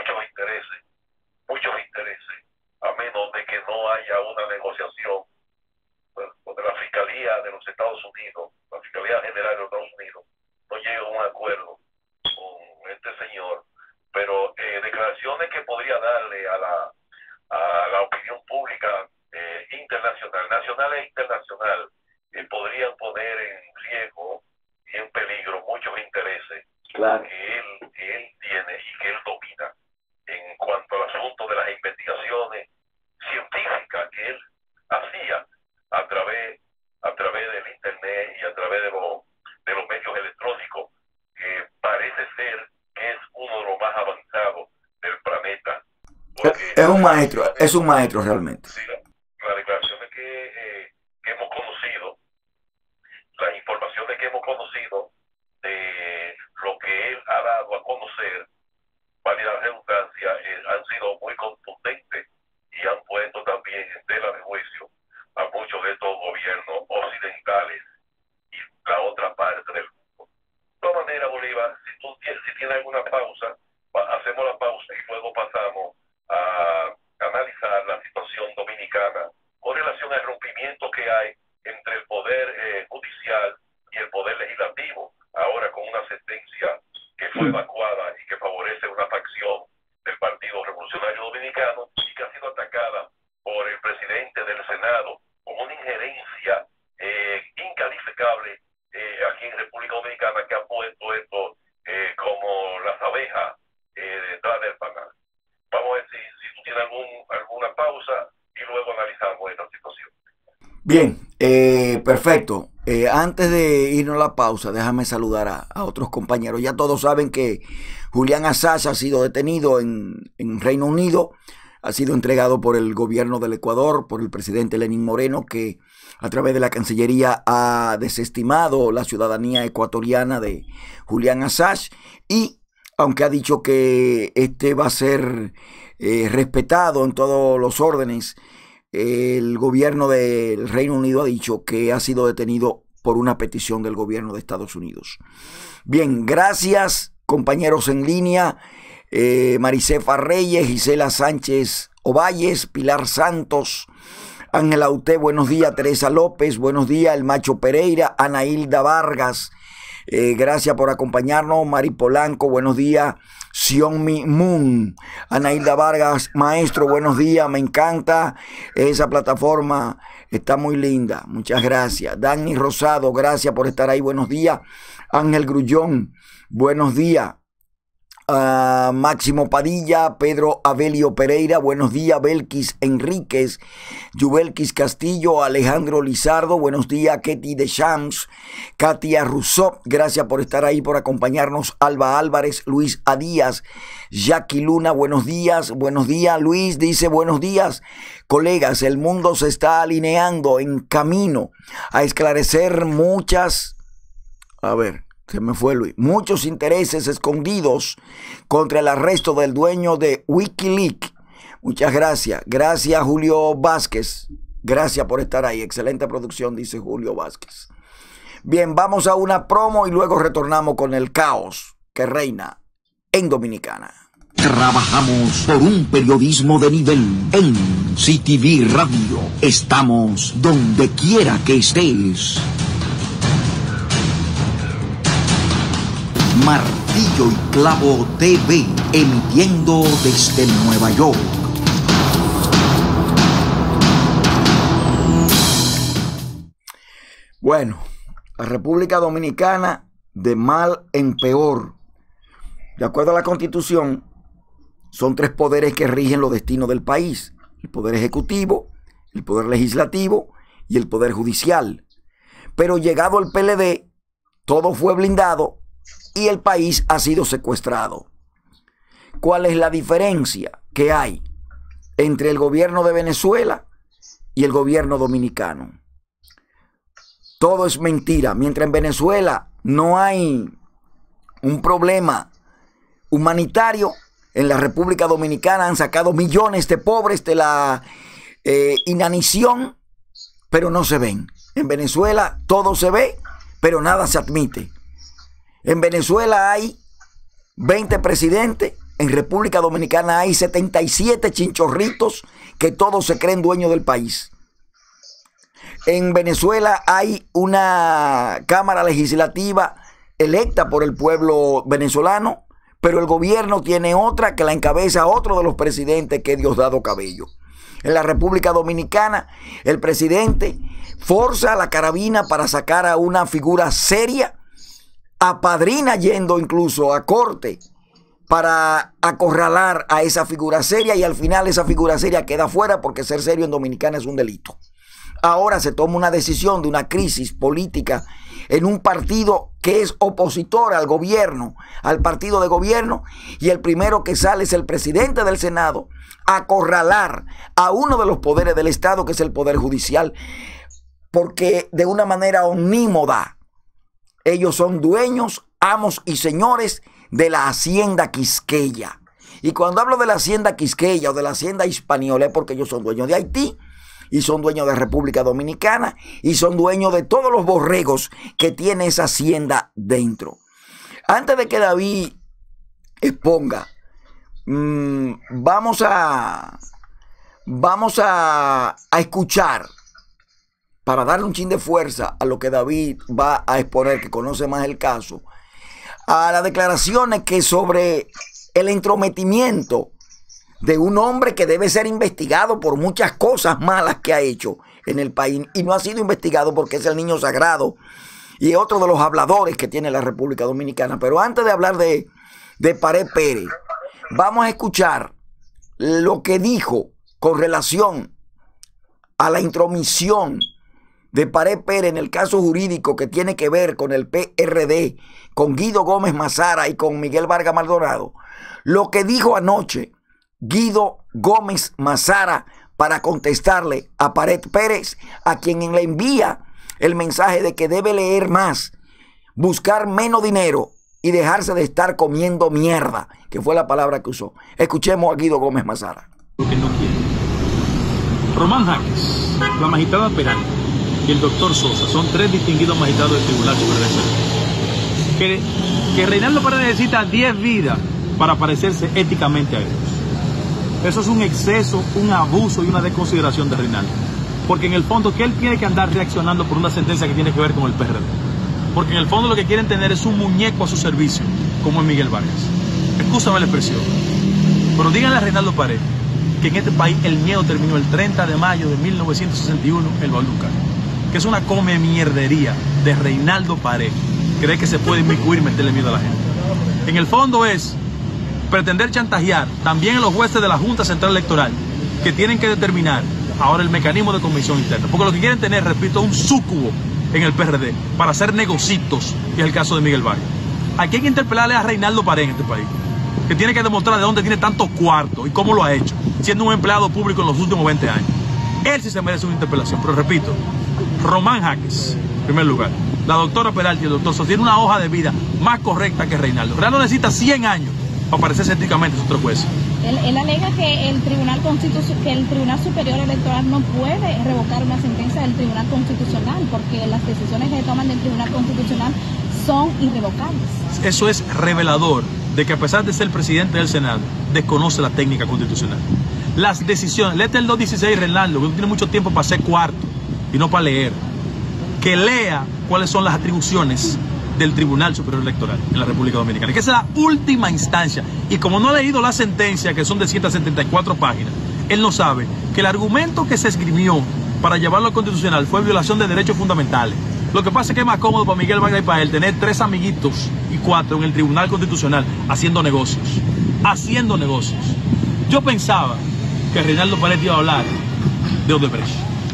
muchos intereses, a menos de que no haya una negociación de la Fiscalía de los Estados Unidos, la Fiscalía General de los Estados Unidos, no llega a un acuerdo con este señor, pero declaraciones que podría darle a la opinión pública internacional, nacional e internacional, podrían poner en riesgo y en peligro muchos intereses que él tiene y que él domina en cuanto al asunto de las investigaciones científicas que él hacía a través del internet y a través de los medios electrónicos, que parece ser que es uno de los más avanzados del planeta. Es un maestro realmente. Sí, las declaraciones que hemos conocido, las informaciones que hemos conocido de lo que él ha dado a conocer, válida la redundancia, han sido muy contundentes y han puesto también en tela de juicio a muchos de estos gobiernos occidentales y la otra parte del mundo. De todas maneras, Bolívar, si tiene alguna pausa, hacemos la pausa y luego pasamos a analizar la situación dominicana con relación al rompimiento que hay entre el poder judicial y el poder legislativo, ahora con una sentencia que fue evacuada y que favorece una facción del Partido Revolucionario Dominicano y que ha sido atacada por el presidente del Senado con una injerencia incalificable aquí en República Dominicana, que ha puesto esto como las abejas detrás del panal. Vamos a ver si tú tienes alguna pausa y luego analizamos esta situación. Bien, perfecto. Antes de irnos a la pausa, déjame saludar a otros compañeros. Ya todos saben que Julian Assange ha sido detenido en Reino Unido, ha sido entregado por el gobierno del Ecuador, por el presidente Lenín Moreno, que a través de la Cancillería ha desestimado la ciudadanía ecuatoriana de Julian Assange, y aunque ha dicho que este va a ser respetado en todos los órdenes, el gobierno del Reino Unido ha dicho que ha sido detenido por una petición del gobierno de Estados Unidos. Bien, gracias compañeros en línea, Maricefa Reyes, Gisela Sánchez Ovalles, Pilar Santos, Ángela Uté, buenos días, Teresa López, buenos días, El Macho Pereira, Ana Hilda Vargas, gracias por acompañarnos, Mari Polanco, buenos días, Xiaomi Moon, Ana Hilda Vargas, maestro, buenos días, me encanta esa plataforma, está muy linda, muchas gracias. Dani Rosado, gracias por estar ahí, buenos días. Ángel Grullón, buenos días. Máximo Padilla, Pedro Abelio Pereira, buenos días. Belkis Enríquez, Yubelkis Castillo, Alejandro Lizardo, buenos días. Ketty Deschamps, Katia Rousseau, gracias por estar ahí, por acompañarnos. Alba Álvarez, Luis A. Díaz, Jackie Luna, buenos días. Buenos días, Luis dice buenos días. Colegas, el mundo se está alineando en camino a esclarecer muchos intereses escondidos contra el arresto del dueño de Wikileaks. Muchas gracias. Gracias, Julio Vázquez. Gracias por estar ahí. Excelente producción, dice Julio Vázquez. Bien, vamos a una promo y luego retornamos con el caos que reina en Dominicana. Trabajamos por un periodismo de nivel en CTV Radio. Estamos donde quiera que estés. Martillo y Clavo TV, emitiendo desde Nueva York. Bueno, la República Dominicana de mal en peor. De acuerdo a la Constitución, son tres poderes que rigen los destinos del país: el Poder Ejecutivo, el Poder Legislativo y el Poder Judicial. Pero llegado el PLD, todo fue blindado y el país ha sido secuestrado. ¿Cuál es la diferencia que hay? entre el gobierno de Venezuela y el gobierno dominicano. Todo es mentira. Mientras en Venezuela no hay un problema humanitario, en la República Dominicana han sacado millones de pobres de la inanición, pero no se ven. En Venezuela todo se ve, pero nada se admite. En Venezuela hay 20 presidentes, en República Dominicana hay 77 chinchorritos que todos se creen dueños del país. En Venezuela hay una Cámara Legislativa electa por el pueblo venezolano, pero el gobierno tiene otra que la encabeza otro de los presidentes, que es Diosdado Cabello. En la República Dominicana, el presidente forza la carabina para sacar a una figura seria, apadrina yendo incluso a corte para acorralar a esa figura seria, y al final esa figura seria queda fuera porque ser serio en Dominicana es un delito. Ahora se toma una decisión de una crisis política en un partido que es opositor al gobierno, al partido de gobierno, y el primero que sale es el presidente del Senado a acorralar a uno de los poderes del Estado, que es el Poder Judicial, porque de una manera omnímoda ellos son dueños, amos y señores de la Hacienda Quisqueya. Y cuando hablo de la Hacienda Quisqueya o de la Hacienda Hispaniola es porque ellos son dueños de Haití, y son dueños de República Dominicana, y son dueños de todos los borregos que tiene esa hacienda dentro. Antes de que David exponga, vamos a escuchar, para darle un chin de fuerza a lo que David va a exponer, que conoce más el caso, a las declaraciones que sobre el entrometimiento de un hombre que debe ser investigado por muchas cosas malas que ha hecho en el país, y no ha sido investigado porque es el niño sagrado y es otro de los habladores que tiene la República Dominicana. Pero antes de hablar de Pared Pérez, vamos a escuchar lo que dijo con relación a la intromisión de Pared Pérez en el caso jurídico que tiene que ver con el PRD, con Guido Gómez Mazara y con Miguel Vargas Maldonado. Lo que dijo anoche Guido Gómez Mazara para contestarle a Pared Pérez, a quien le envía el mensaje de que debe leer más, buscar menos dinero y dejarse de estar comiendo mierda, que fue la palabra que usó. Escuchemos a Guido Gómez Mazara. Porque no quiere. Román Jaques, la magistrada Peralta y el doctor Sosa son tres distinguidos magistrados del Tribunal Superior Electoral. Que Reinaldo Pared necesita 10 vidas para parecerse éticamente a ellos. Eso es un exceso, un abuso y una desconsideración de Reinaldo. Porque en el fondo que él tiene que andar reaccionando por una sentencia que tiene que ver con el PRD. Porque en el fondo lo que quieren tener es un muñeco a su servicio, como es Miguel Vargas. Excúsame la expresión, pero díganle a Reinaldo Pared que en este país el miedo terminó el 30 de mayo de 1961 en Valduca, que es una come mierdería de Reinaldo Pared. Cree que se puede inmiscuir y meterle miedo a la gente. En el fondo es pretender chantajear también a los jueces de la Junta Central Electoral, que tienen que determinar ahora el mecanismo de comisión interna, porque lo que quieren tener, repito, un súcubo en el PRD para hacer negocitos, y es el caso de Miguel Vargas. Aquí hay que interpelarle a Reinaldo Pared en este país, que tiene que demostrar de dónde tiene tanto cuarto y cómo lo ha hecho, siendo un empleado público en los últimos 20 años. Él sí se merece una interpelación, pero repito, Román Jaques, en primer lugar, la doctora Peralta y el doctor Sosa tienen una hoja de vida más correcta que Reinaldo. Reinaldo necesita 100 años para parecerse éticamente a otro juez. Él alega que el Tribunal Superior Electoral no puede revocar una sentencia del Tribunal Constitucional porque las decisiones que toman del Tribunal Constitucional son irrevocables. Eso es revelador de que, a pesar de ser presidente del Senado, desconoce la técnica constitucional. Las decisiones, léete el 216, Reinaldo, que no tiene mucho tiempo para hacer cuarto y no para leer. Que lea cuáles son las atribuciones del Tribunal Superior Electoral en la República Dominicana, que es la última instancia. Y como no ha leído la sentencia, que son de 174 páginas, él no sabe que el argumento que se esgrimió para llevarlo al Constitucional fue violación de derechos fundamentales. Lo que pasa es que es más cómodo para Miguel Vargas y para él tener 3 amiguitos y 4 en el Tribunal Constitucional haciendo negocios. Haciendo negocios. Yo pensaba que Reinaldo Pared iba a hablar de Odebrecht,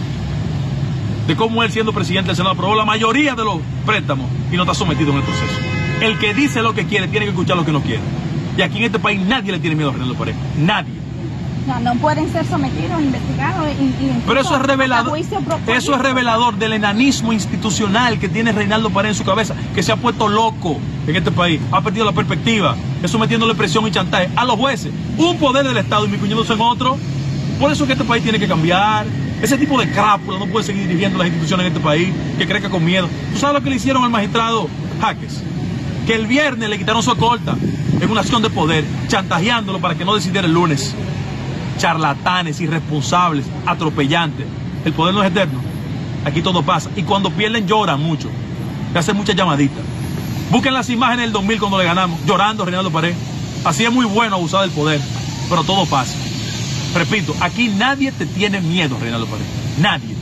de cómo él, siendo presidente del Senado, aprobó la mayoría de los préstamos y no está sometido en el proceso. El que dice lo que quiere tiene que escuchar lo que no quiere. Y aquí en este país nadie le tiene miedo a Reinaldo Pared. Nadie. No pueden ser sometidos, investigados pero eso es revelador. Eso es revelador del enanismo institucional que tiene Reinaldo Paredes en su cabeza, que se ha puesto loco en este país, ha perdido la perspectiva, eso metiéndole presión y chantaje a los jueces, un poder del Estado y incluyéndose en otro. Por eso es que este país tiene que cambiar. Ese tipo de crápula no puede seguir dirigiendo las instituciones en este país, que crezca con miedo. ¿Tú sabes lo que le hicieron al magistrado Jaques? Que el viernes le quitaron su escolta en una acción de poder, chantajeándolo para que no decidiera el lunes. Charlatanes, irresponsables, atropellantes. El poder no es eterno. Aquí todo pasa. Y cuando pierden lloran mucho. Le hacen muchas llamaditas. Busquen las imágenes del 2000 cuando le ganamos, llorando Reinaldo Paredes. Así es muy bueno abusar del poder, pero todo pasa. Repito, aquí nadie te tiene miedo, Reinaldo Paredes. Nadie.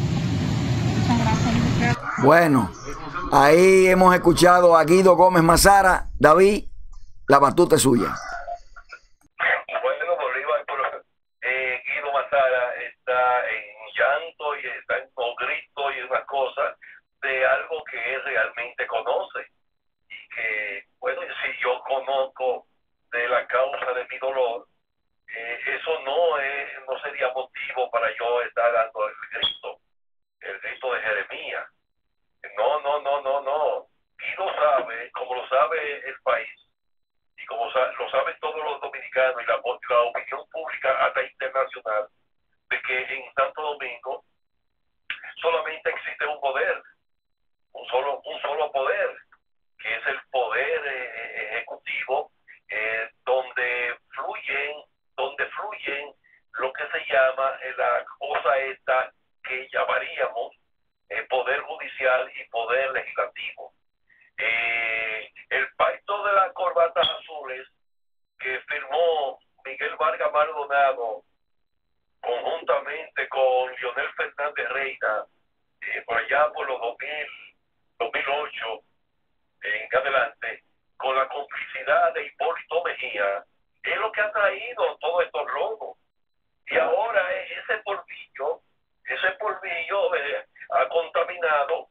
Bueno, ahí hemos escuchado a Guido Gómez Mazara. David, la batuta es suya. Bueno, Bolívar, Guido Mazara está en llanto y está en grito y unas cosas de algo que él realmente conoce. Y que, bueno, si yo conozco de la causa de mi dolor, eso no sería motivo para yo estar dando el grito de Jeremías. No. Guido sabe, como lo sabe el país, y como lo saben todos los dominicanos y la opinión pública hasta internacional, de que en Santo Domingo solamente existe un poder, un solo poder, que es el poder ejecutivo, donde fluyen lo que se llama la cosa esta que llamaríamos poder judicial y poder legislativo. El pacto de las corbatas azules que firmó Miguel Vargas Maldonado conjuntamente con Leonel Fernández Reina por allá por los 2008 en adelante, con la complicidad de Hipólito Mejía, es lo que ha traído todos estos robos. Y ahora ese polvillo ha contaminado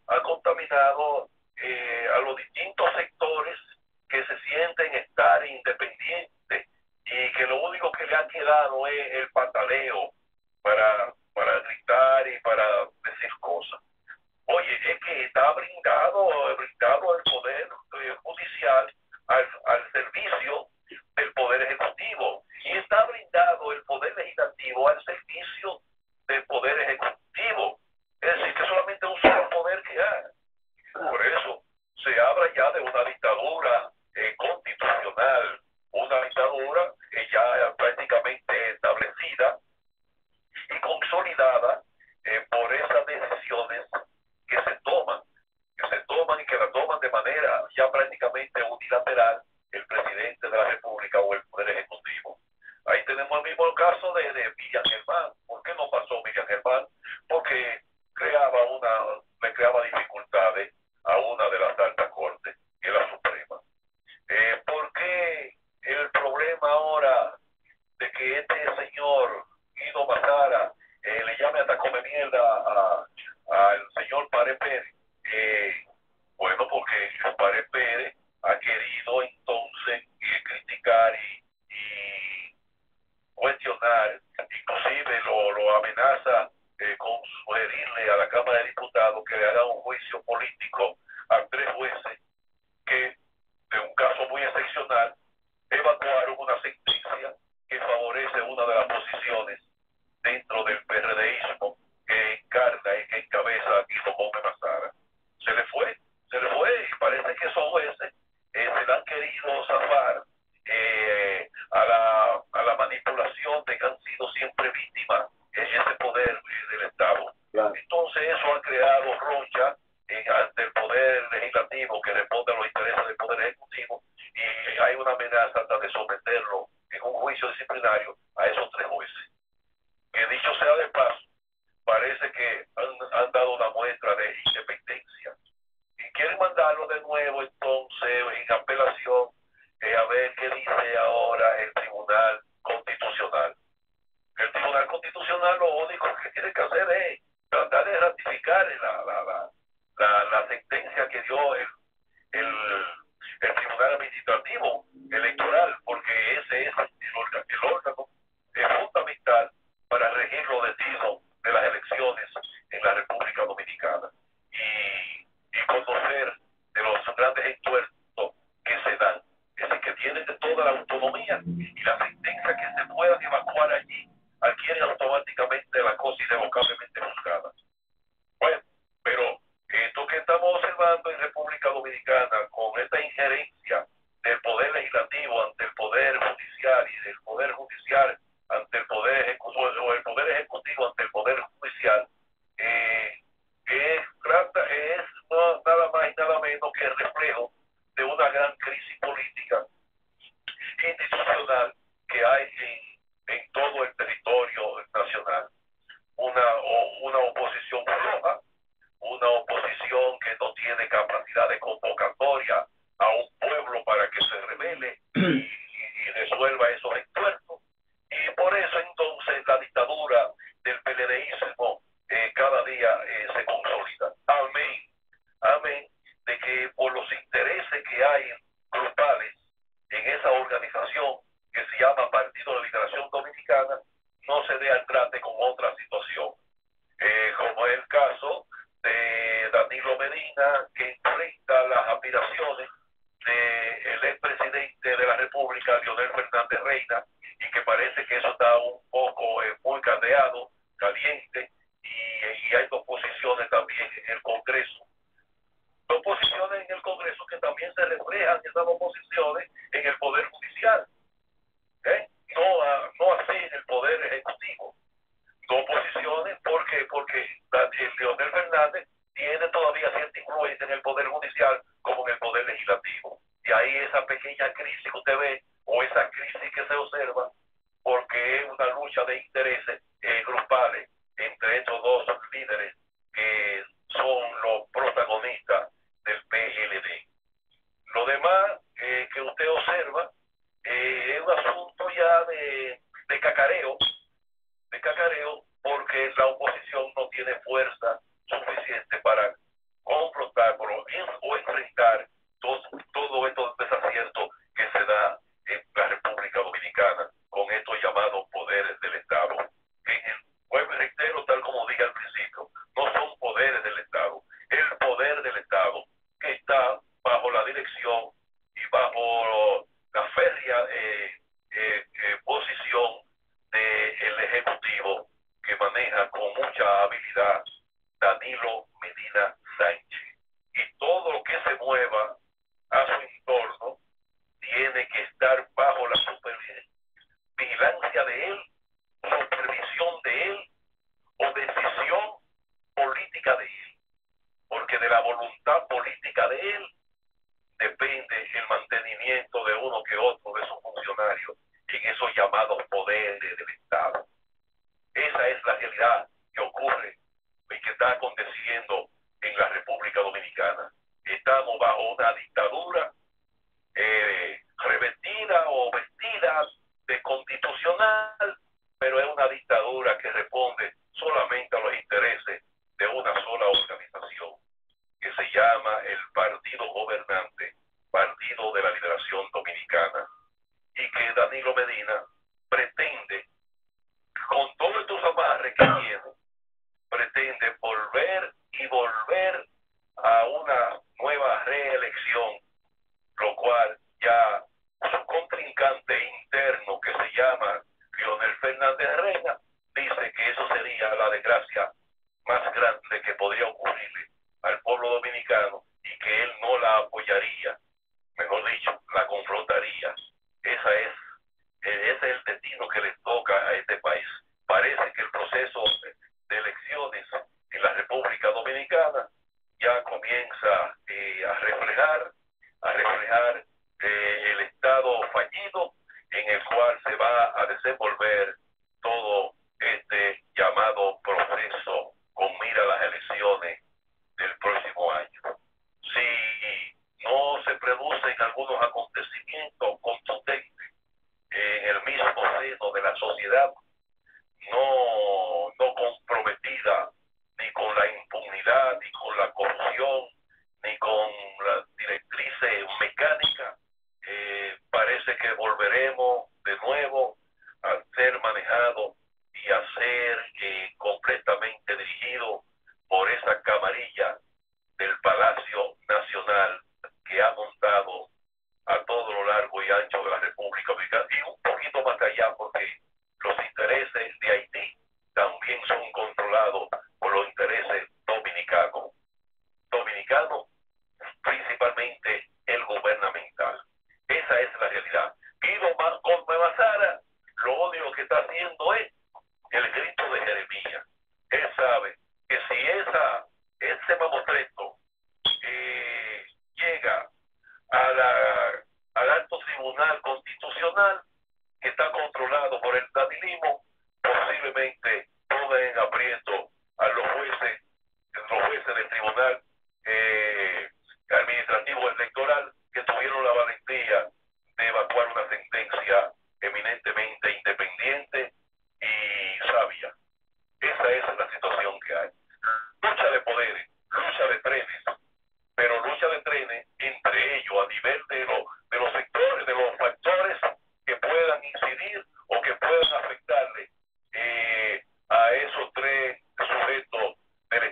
a los distintos sectores que se sienten estar independientes y que lo único que le ha quedado es el pataleo para gritar y para decir cosas. Oye, es que está brindado el poder judicial al servicio del poder ejecutivo, y está brindado el poder legislativo al servicio del poder ejecutivo. Es decir, que solamente un solo poder que hay. Por eso se habla ya de una dictadura constitucional, una dictadura que ya prácticamente establecida y consolidada por esas decisiones que se toman y que la toman de manera ya prácticamente unilateral el presidente de la República o el Poder Ejecutivo. Ahí tenemos el mismo caso de Miriam Germán. ¿Por qué no pasó Miriam Germán? Porque le creaba dificultades a una de las altas cortes, que es la Suprema. ¿Por qué el problema ahora de que este señor Guido Mazara le llame hasta come mierda al señor Pared Pérez? Bueno, porque el Pared Pérez ha querido entonces criticar y cuestionar, inclusive lo amenaza con sugerirle a la Cámara de Diputados que le haga un juicio político a 3 jueces que, de un caso muy excepcional, evacuaron una sentencia que favorece una de las posiciones dentro del PRDismo que encarna y que encabeza a Guido Gómez Mazara. Se le fue y parece que esos jueces se le han querido zafar a la manipulación de que han sido siempre víctimas en ese poder del Estado. Claro. Entonces eso ha creado roncha ante el poder legislativo que responde a los intereses del poder ejecutivo, y hay una amenaza hasta de someterlo en un juicio disciplinario a esos 3 jueces, que dicho sea de paso, parece que han dado una muestra de independencia y quieren mandarlo de nuevo entonces en apelación a ver qué dice ahora el Tribunal Constitucional. El Tribunal Constitucional lo único que tiene que hacer es tratar de ratificar la sentencia que dio el Tribunal Administrativo Electoral, porque ese es el órgano fundamental grandes entuertos que se dan. Es decir, que tienen de toda la autonomía y la sentencia que se puedan evacuar allí adquieren automáticamente la cosa irrevocablemente juzgada. Bueno, pero esto que estamos observando en República Dominicana con esta injerencia del Poder Legislativo ante el Poder Judicial y del Poder Judicial ante el Poder Ejecutivo, o el Poder Ejecutivo ante el Poder Judicial, es nada más y nada menos que el reflejo de una gran crisis política institucional que hay en todo el territorio nacional. Una oposición floja, una oposición que no tiene capacidad de convocatoria a un pueblo para que se rebele y resuelva esos entuertos. Y por eso entonces la dictadura del PLDismo cada día se consolida. Amén. Amén de que por los intereses que hay grupales en esa organización que se llama Partido de Liberación Dominicana, no se dé al trate con otra situación, como es el caso de Danilo Medina, que enfrenta las aspiraciones del expresidente de la República, Leonel Fernández Reina, y que parece que eso está un poco muy caldeado, caliente, y hay dos posiciones también en el Congreso. Dos posiciones en el Congreso que también se reflejan esas dos posiciones en el Poder Judicial. No así en el Poder Ejecutivo. Dos posiciones porque Leonel Fernández tiene todavía cierta influencia en el Poder Judicial como en el Poder Legislativo. Y ahí esa pequeña crisis que usted ve, o esa crisis que se observa, porque es una lucha de intereses grupales entre estos dos líderes que son los protagonistas del PLD. Lo demás que usted observa es un asunto ya de cacareo, porque la oposición no tiene fuerza suficiente para confrontar o enfrentar todo estos desaciertos que se da en la República Dominicana con estos llamados poderes del Estado. Pues reitero, tal como dije al principio, no son poderes del Estado. El poder del Estado que está bajo la dirección y bajo la férrea posición del Ejecutivo que maneja con mucha habilidad Danilo Medina Sánchez. Y todo lo que se mueva a su entorno tiene que estar bajo la vigilancia de él, supervisión de él o decisión política de él. Porque de la voluntad política de él depende el mantenimiento de uno que otro de sus funcionarios en esos llamados poderes del Estado. Esa es la realidad que ocurre y que está aconteciendo en la República Dominicana. Estamos bajo una dictadura revestida o vestida de constitucional, pero es una dictadura que responde solamente a los intereses de una sola organización, que se llama el Partido Gobernante, Partido de la Liberación Dominicana, y que Danilo Medina pretende, con todos estos amarres que tiene, pretende volver a una nueva reelección, lo cual ya su contrincante interno, que se llama Leonel Fernández Reina, dice que eso sería la desgracia más grande que podría ocurrirle al pueblo dominicano y que él no la apoyaría, mejor dicho, la confrontaría. Ese es el destino que les toca a este país. Parece que el proceso de elecciones en la República Dominicana ya comienza entrene entre ellos a nivel de los sectores, de los factores que puedan incidir o que puedan afectarle a esos tres sujetos del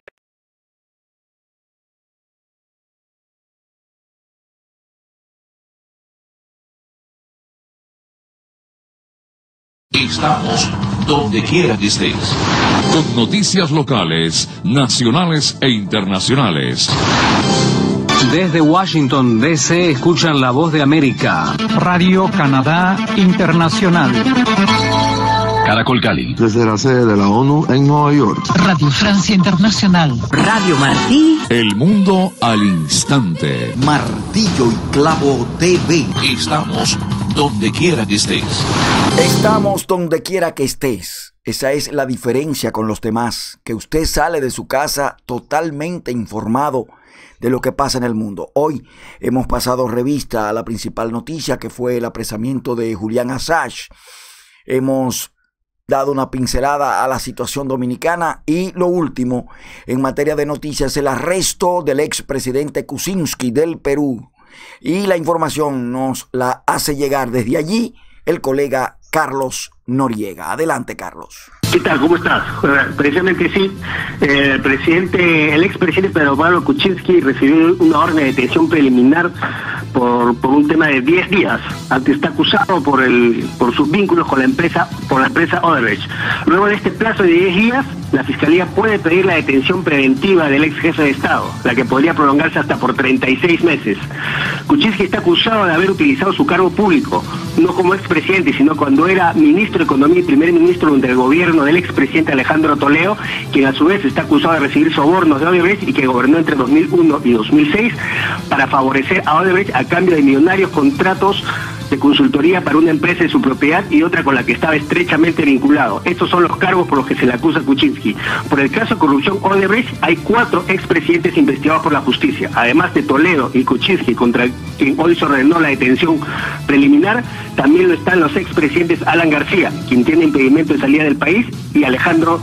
Estamos donde quiera que estés. Con noticias locales, nacionales e internacionales. Desde Washington, D.C., escuchan La Voz de América. Radio Canadá Internacional. Caracol Cali. Desde la sede de la ONU en Nueva York. Radio Francia Internacional. Radio Martí. El mundo al instante. Martillo y Clavo TV. Estamos donde quiera que estés. Estamos donde quiera que estés. Esa es la diferencia con los demás, que usted sale de su casa totalmente informado de lo que pasa en el mundo. Hoy hemos pasado revista a la principal noticia, que fue el apresamiento de Julian Assange. Hemos dado una pincelada a la situación dominicana y lo último en materia de noticias, el arresto del expresidente Kuczynski del Perú. Y la información nos la hace llegar desde allí el colega Carlos Noriega. Adelante, Carlos. ¿Qué tal? ¿Cómo estás? Precisamente sí, el expresidente Pedro Pablo Kuczynski recibió una orden de detención preliminar por un tema de 10 días. Antes está acusado por sus vínculos con la empresa Odebrecht. Luego de este plazo de 10 días, la Fiscalía puede pedir la detención preventiva del ex jefe de Estado, la que podría prolongarse hasta por 36 meses. Kuczynski está acusado de haber utilizado su cargo público, no como expresidente, sino cuando era ministro de Economía y primer ministro durante el gobierno del expresidente Alejandro Toledo, quien a su vez está acusado de recibir sobornos de Odebrecht y que gobernó entre 2001 y 2006 para favorecer a Odebrecht a cambio de millonarios contratos de consultoría para una empresa de su propiedad y otra con la que estaba estrechamente vinculado. Estos son los cargos por los que se le acusa a Kuczynski. Por el caso de corrupción Odebrecht, hay 4 expresidentes investigados por la justicia. Además de Toledo y Kuczynski, contra quien hoy se ordenó la detención preliminar, también lo están los expresidentes Alan García, quien tiene impedimento de salida del país, y Alejandro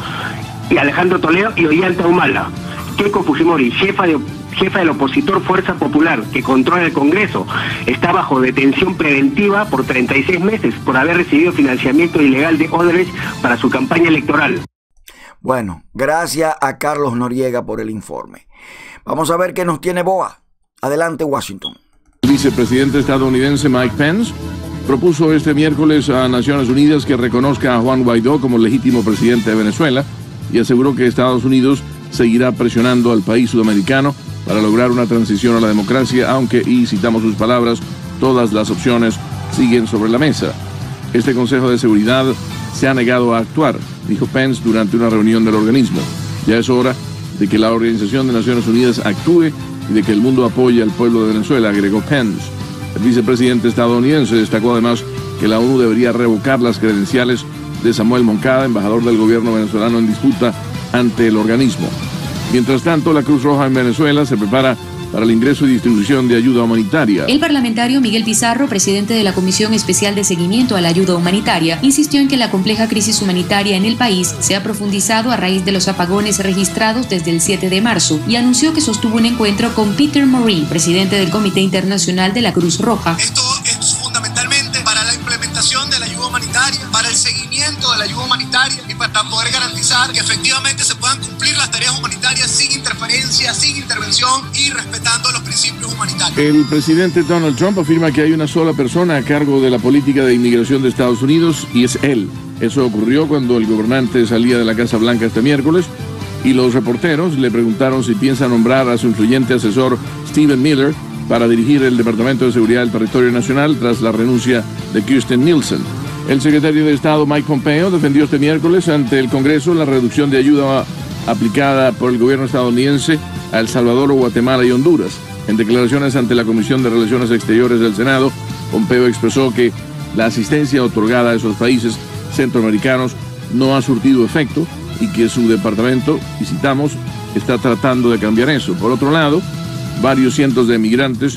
Toledo y Ollanta Humala. Keiko Fujimori, jefa del opositor Fuerza Popular, que controla el Congreso, está bajo detención preventiva por 36 meses por haber recibido financiamiento ilegal de Odebrecht para su campaña electoral. Bueno, gracias a Carlos Noriega por el informe. Vamos a ver qué nos tiene Boa. Adelante, Washington. El vicepresidente estadounidense Mike Pence propuso este miércoles a Naciones Unidas que reconozca a Juan Guaidó como legítimo presidente de Venezuela y aseguró que Estados Unidos seguirá presionando al país sudamericano para lograr una transición a la democracia, aunque, y citamos sus palabras, todas las opciones siguen sobre la mesa. Este Consejo de Seguridad se ha negado a actuar, dijo Pence durante una reunión del organismo. Ya es hora de que la Organización de Naciones Unidas actúe y de que el mundo apoye al pueblo de Venezuela, agregó Pence. El vicepresidente estadounidense destacó además que la ONU debería revocar las credenciales de Samuel Moncada, embajador del gobierno venezolano en disputa ante el organismo. Mientras tanto, la Cruz Roja en Venezuela se prepara para el ingreso y distribución de ayuda humanitaria. El parlamentario Miguel Pizarro, presidente de la Comisión Especial de Seguimiento a la Ayuda Humanitaria, insistió en que la compleja crisis humanitaria en el país se ha profundizado a raíz de los apagones registrados desde el 7 de marzo y anunció que sostuvo un encuentro con Peter Maury, presidente del Comité Internacional de la Cruz Roja. Esto es fundamentalmente para la implementación de la ayuda humanitaria, para el seguimiento de la ayuda humanitaria y para poder garantizar que efectivamente se puedan cumplir las tareas humanitarias sin interferencia, sin intervención y respetando los principios humanitarios. El presidente Donald Trump afirma que hay una sola persona a cargo de la política de inmigración de Estados Unidos y es él. Eso ocurrió cuando el gobernante salía de la Casa Blanca este miércoles y los reporteros le preguntaron si piensa nombrar a su influyente asesor Stephen Miller para dirigir el Departamento de Seguridad del Territorio Nacional tras la renuncia de Kirstjen Nielsen. El secretario de Estado Mike Pompeo defendió este miércoles ante el Congreso la reducción de ayuda aplicada por el gobierno estadounidense a El Salvador, Guatemala y Honduras. En declaraciones ante la Comisión de Relaciones Exteriores del Senado, Pompeo expresó que la asistencia otorgada a esos países centroamericanos no ha surtido efecto y que su departamento, y citamos, está tratando de cambiar eso. Por otro lado, varios cientos de migrantes,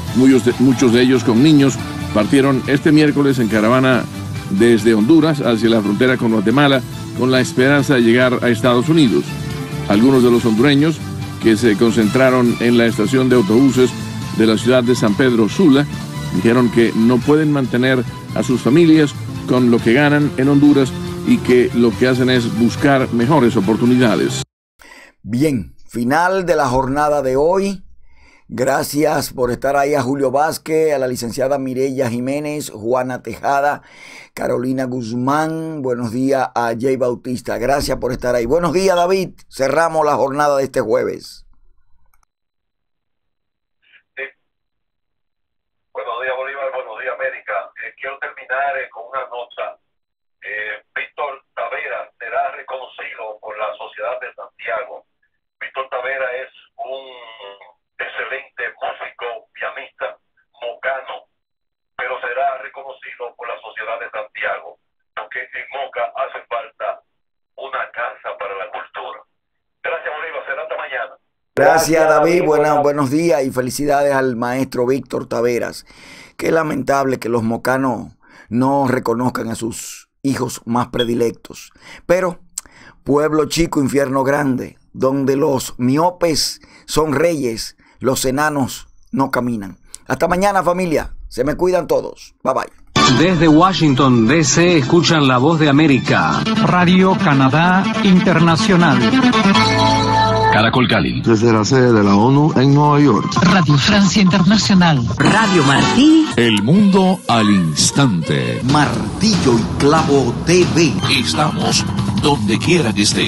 muchos de ellos con niños, partieron este miércoles en caravana desde Honduras hacia la frontera con Guatemala con la esperanza de llegar a Estados Unidos. Algunos de los hondureños que se concentraron en la estación de autobuses de la ciudad de San Pedro Sula. Dijeron que no pueden mantener a sus familias con lo que ganan en Honduras y que lo que hacen es buscar mejores oportunidades. Bien, final de la jornada de hoy. Gracias por estar ahí a Julio Vázquez, a la licenciada Mireya Jiménez, Juana Tejada, Carolina Guzmán. Buenos días a Jay Bautista. Gracias por estar ahí. Buenos días, David. Cerramos la jornada de este jueves. Sí. Buenos días, Bolívar. Buenos días, América. Quiero terminar con una nota. Víctor Tavera será reconocido por la Sociedad de Santiago. Víctor Tavera es un excelente músico, pianista, mocano, pero será reconocido por la Sociedad de Santiago, porque en Moca hace falta una casa para la cultura. Gracias, Bolívar, será hasta mañana. Gracias, David. Buenos días y felicidades al maestro Víctor Taveras. Qué lamentable que los mocanos no reconozcan a sus hijos más predilectos. Pero pueblo chico, infierno grande, donde los miopes son reyes, los enanos no caminan. Hasta mañana, familia. Se me cuidan todos. Bye bye. Desde Washington, D.C., escuchan La Voz de América. Radio Canadá Internacional. Caracol Cali. Desde la sede de la ONU en Nueva York. Radio Francia Internacional. Radio Martí. El mundo al instante. Martillo y Clavo TV. Estamos donde quiera que estés.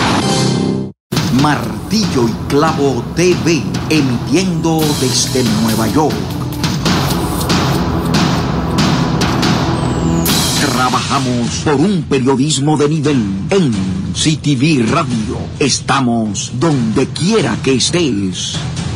Martillo y Clavo TV, emitiendo desde Nueva York. Trabajamos por un periodismo de nivel. En CTV Radio estamos donde quiera que estés.